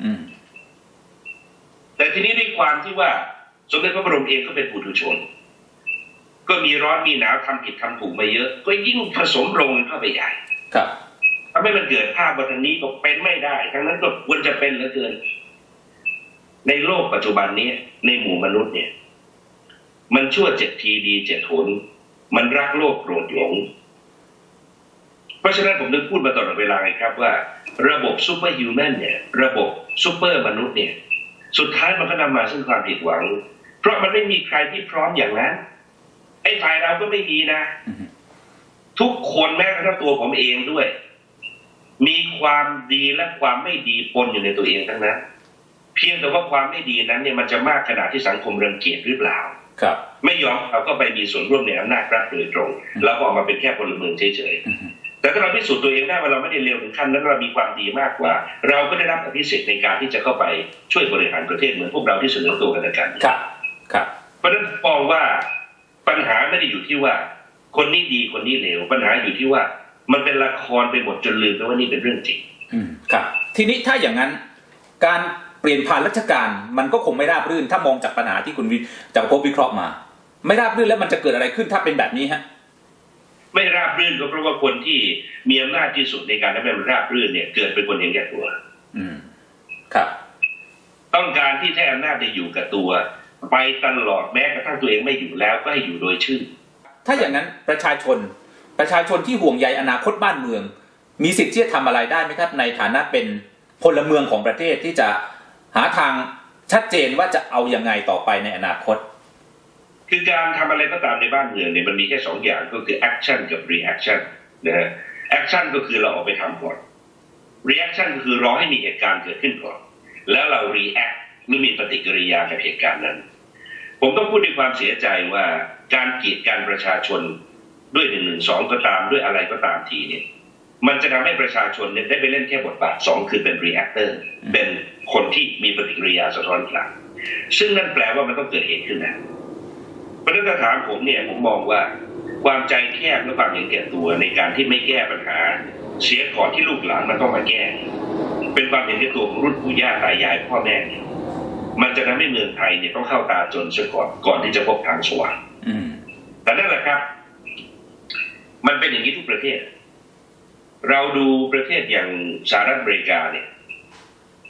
แต่ทีนี้ด้วยความที่ว่าสมเด็จพระบรมเองก็เป็นปุถุชนก็มีร้อนมีหนาวทำผิดทำถูกมาเยอะก็ยิ่งผสมลงเข้าไปใหญ่ครับทำให้มันเกิดภาพว่าทางนี้ก็เป็นไม่ได้ทั้งนั้นก็ควรจะเป็นเหลือเกินในโลกปัจจุบันนี้ในหมู่มนุษย์เนี่ยมันชั่วเจ็ดทีดีเจ็ดหนมันรักโลกโกรธหลงเพราะฉะนั้นผมนึกพูดมาตลอดเวลาไงครับว่าระบบซูเปอร์ฮิวแมนเนี่ยระบบซูเปอร์มนุษย์เนี่ยสุดท้ายมันก็นำมาซึ่งความผิดหวังเพราะมันไม่มีใครที่พร้อมอย่างนั้นไอ้ฝ่ายเราก็ไม่มีนะทุกคนแม้กระทั่งตัวผมเองด้วยมีความดีและความไม่ดีปนอยู่ในตัวเองทั้งนั้นเพียงแต่ว่าความไม่ดีนั้นเนี่ยมันจะมากขนาดที่สังคมรังเกียจหรือเปล่าครับไม่ยอมเราก็ไปมีส่วนร่วมในอำนาจรัฐโดยตรงแล้วออกมาเป็นแค่พลเมืองเฉยๆแต่ถ้าเราพิสูจน์ตัวเองได้ว่าเราไม่ได้เลวถึงขั้นนั้นเรามีความดีมากกว่าเราก็ได้รับอภิสิทธิ์ในการที่จะเข้าไปช่วยบริหารประเทศเหมือนพวกเราที่เสนอตัวกันในการครับครับเพราะฉะนั้นมองว่าปัญหาไม่ได้อยู่ที่ว่าคนนี้ดีคนนี้เลวปัญหาอยู่ที่ว่ามันเป็นละครไปหมดจนลืมไปว่านี่เป็นเรื่องจริงอืมครับทีนี้ถ้าอย่างนั้นการเปลี่ยนผ่านราชการมันก็คงไม่ราบรื่นถ้ามองจากปัญหาที่คุณจักรภพวิเคราะห์มาไม่ราบรื่นแล้วมันจะเกิดอะไรขึ้นถ้าเป็นแบบนี้ฮะไม่ราบรื่นก็เพราะว่าคนที่มีอำนาจที่สุดในการทำให้มันราบรื่นเนี่ยเกิดเป็นคนเห็นแก่ตัวอืมครับต้องการที่ให้อำนาจได้อยู่กับตัวไปตลอดแม้กระทั่งตัวเองไม่อยู่แล้วก็ให้อยู่โดยชื่อถ้าอย่างนั้นประชาชนประชาชนที่ห่วงใยอนาคตบ้านเมืองมีสิทธิ์ที่จะทำอะไรได้ไหมครับในฐานะเป็นพลเมืองของประเทศที่จะหาทางชัดเจนว่าจะเอายังไงต่อไปในอนาคตคือการทำอะไรก็ตามในบ้านเมืองเนี่ยมันมีแค่สองอย่างก็คือ action กับ reaction นะฮะ action ก็คือเราออกไปทำก่อน reaction ก็คือรอให้มีเหตุการณ์เกิดขึ้นก่อนแล้วเรา react หรือมีปฏิกิริยากับเหตุการณ์นั้นผมต้องพูดด้วยความเสียใจว่าการกีดกันประชาชนด้วยหนึ่งหนึ่งสองก็ตามด้วยอะไรก็ตามทีเนี่ยมันจะทำให้ประชาชนเนี่ยได้ไปเล่นแค่บทบาทสองคือเป็น reactor เป็นคนที่มีปฏิกิริยาสะท้อนกลับซึ่งนั่นแปลว่ามันต้องเกิดเหตุขึ้นนะเพราะฉะนั้นถ้าถามผมเนี่ยผมมองว่าความใจแคบและความเห็นแก่ตัวในการที่ไม่แก้ปัญหาเสียก่อนที่ลูกหลานมันต้องมาแก้เป็นความเห็นแก่ตัวของรุ่นปู่ย่าตายายพ่อแม่เนี่ยมันจะทำให้เมืองไทยเนี่ยต้องเข้าตาจนซะก่อนก่อนที่จะพบทางสว่างแต่นั่นแหละครับมันเป็นอย่างนี้ทุกประเทศเราดูประเทศอย่างสหรัฐอเมริกาเนี่ย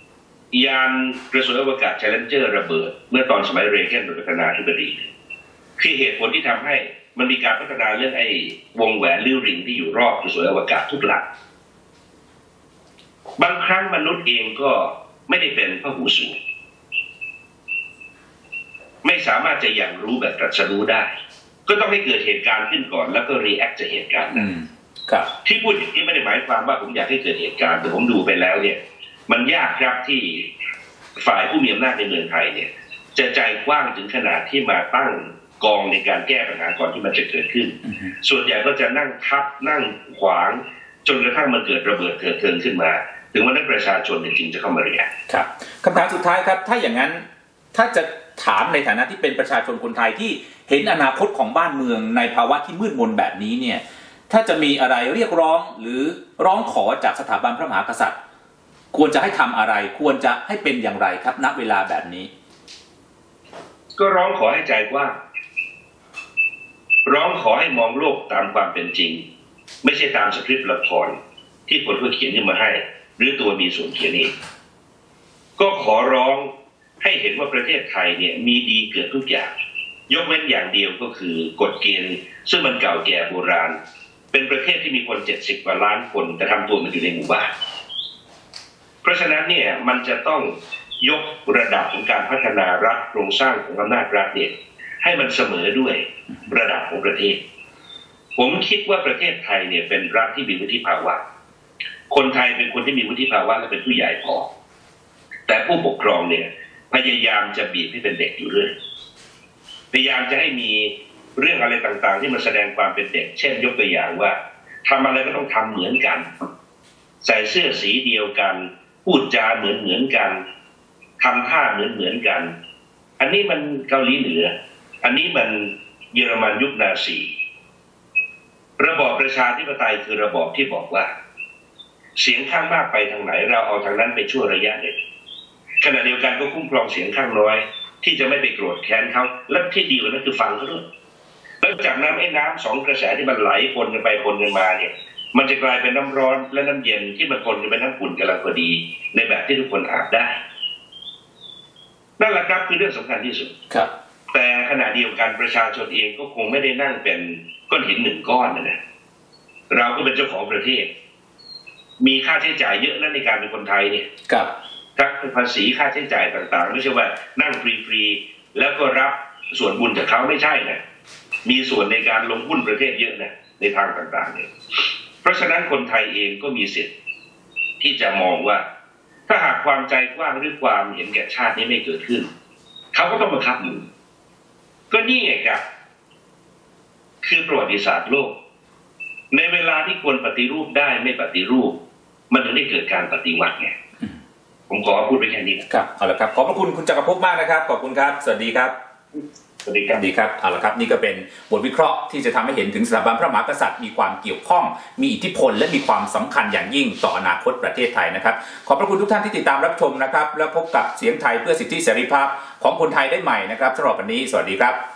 ยานกระสวยอวกาศ Challenger ระเบิดเมื่อตอนสมัยเรแกนเป็นประธานาธิบดีคือเหตุผลที่ทำให้มันมีการพัฒนาเรื่องไอ้วงแหวนลิ้วริงที่อยู่รอบกระสวยอวกาศทุกหลักบางครั้งมนุษย์เองก็ไม่ได้เป็นพหูสูตรไม่สามารถจะอย่างรู้แบบตรัสรู้ได้ก็ต้องให้เกิดเหตุการณ์ขึ้นก่อนแล้วก็รีแอคจากเหตุการณ์นั้นที่พูดอย่างนี้ไม่ได้หมายความว่าผมอยากให้เกิดเหตุการณ์แต่ผมดูไปแล้วเนี่ยมันยากครับที่ฝ่ายผู้มีอำนาจในเมืองไทยเนี่ยจะใจกว้างถึงขนาดที่มาตั้งกองในการแก้ปัญหาก่อนที่มันจะเกิดขึ้น uh-huh. ส่วนใหญ่ก็จะนั่งทับนั่งขวางจนกระทั่งมันเกิดระเบิดเถิดเทิงขึ้นมาถึงวันนั้นประชาชนจริงจะเข้ามาเรียนครับคำถามสุดท้ายครับถ้าอย่างนั้นถ้าจะถามในฐานะที่เป็นประชาชนคนไทยที่เห็นอนาคตของบ้านเมืองในภาวะที่มืดมนแบบนี้เนี่ยถ้าจะมีอะไรเรียกร้องหรือร้องขอจากสถาบันพระมหากษัตริย์ควรจะให้ทำอะไรควรจะให้เป็นอย่างไรครับณเวลาแบบนี้ก็ร้องขอให้ใจกว้างร้องขอให้มองโลกตามความเป็นจริงไม่ใช่ตามสคริปต์ละครที่คนเขาเขียนขึ้นมาให้หรือตัวมีส่วนเขียนเองก็ขอร้องให้เห็นว่าประเทศไทยเนี่ยมีดีเกิดทุกอย่างยกเว้นอย่างเดียวก็คือกฎเกณฑ์ซึ่งมันเก่าแก่โบราณเป็นประเทศที่มีคนเจ็ดสิบกว่าล้านคนแต่ทำตัวมันอยู่ในหมู่บ้านเพราะฉะนั้นเนี่ยมันจะต้องยกระดับของการพัฒนารัฐโครงสร้างของอำนาจรัฐเนี่ยให้มันเสมอด้วยระดับของประเทศผมคิดว่าประเทศไทยเนี่ยเป็นรัฐที่มีวุฒิภาวะคนไทยเป็นคนที่มีวุฒิภาวะและเป็นผู้ใหญ่พอแต่ผู้ปกครองเนี่ยพยายามจะบีบให้เป็นเด็กอยู่เรื่อยพยายามจะให้มีเรื่องอะไรต่างๆที่มันแสดงความเป็นเด็กเช่นยกตัวอย่างว่าทำอะไรก็ต้องทำเหมือนกันใส่เสื้อสีเดียวกันพูดจาเหมือนเหมือนกันทำท่าเหมือนเหมือนกันอันนี้มันเกาหลีเหนืออันนี้มันเยอรมันยุคนาซีระบอบประชาธิปไตยคือระบอบที่บอกว่าเสียงข้างมากไปทางไหนเราเอาทางนั้นไปชั่วระยะหนึ่งขณะเดียวกันก็คุ้มครองเสียงข้างน้อยที่จะไม่ไปโกรธแค้นเขาและที่ดีกว่านั้นคือฟังเขาด้วยแล้วจากนั้นไอ้น้ำสองกระแสที่มันไหลปนกันไปปนกันมาเนี่ยมันจะกลายเป็นน้ำร้อนและน้ำเย็นที่มันปนกันเป็นน้ำอุ่นกำลังพอดีในแบบที่ทุกคนอาบได้นั่นแหละครับคือเรื่องสำคัญที่สุดครับแต่ขณะเดียวกันประชาชนเองก็คงไม่ได้นั่งเป็นก้อนหินหนึ่งก้อนนะนะเราก็เป็นเจ้าของประเทศมีค่าใช้จ่ายเยอะนะในการเป็นคนไทยเนี่ยครับทั้งภาษีค่าใช้จ่ายต่างๆไม่ใช่ว่านั่งฟรีๆแล้วก็รับส่วนบุญจากเขาไม่ใช่นะมีส่วนในการลงหุ้นประเทศเยอะนะในทางต่างๆเนี่ยเพราะฉะนั้นคนไทยเองก็มีสิทธิ์ที่จะมองว่าถ้าหากความใจกว้างหรือความเห็นแก่ชาตินี้ไม่เกิดขึ้นเขาก็ต้องบังคับอยู่ก็นี่ไงครับคือประวัติศาสตร์โลกในเวลาที่ควรปฏิรูปได้ไม่ปฏิรูปมันถึงได้เกิดการปฏิวัติไงผมขอพูดไปแค่นี้ครับเอาละครับขอบพระคุณคุณจักรภพมากนะครับขอบคุณครับสวัสดีครับสวัสดีครับดีครับเอาละครับนี่ก็เป็นบทวิเคราะห์ที่จะทำให้เห็นถึงสถาบันพระมหากษัตริย์มีความเกี่ยวข้องมีอิทธิพลและมีความสำคัญอย่างยิ่งต่ออนาคตประเทศไทยนะครับขอบพระคุณทุกท่านที่ติดตามรับชมนะครับแล้วพบกับเสียงไทยเพื่อสิทธิเสรีภาพของคนไทยได้ใหม่นะครับสำหรับวันนี้สวัสดีครับ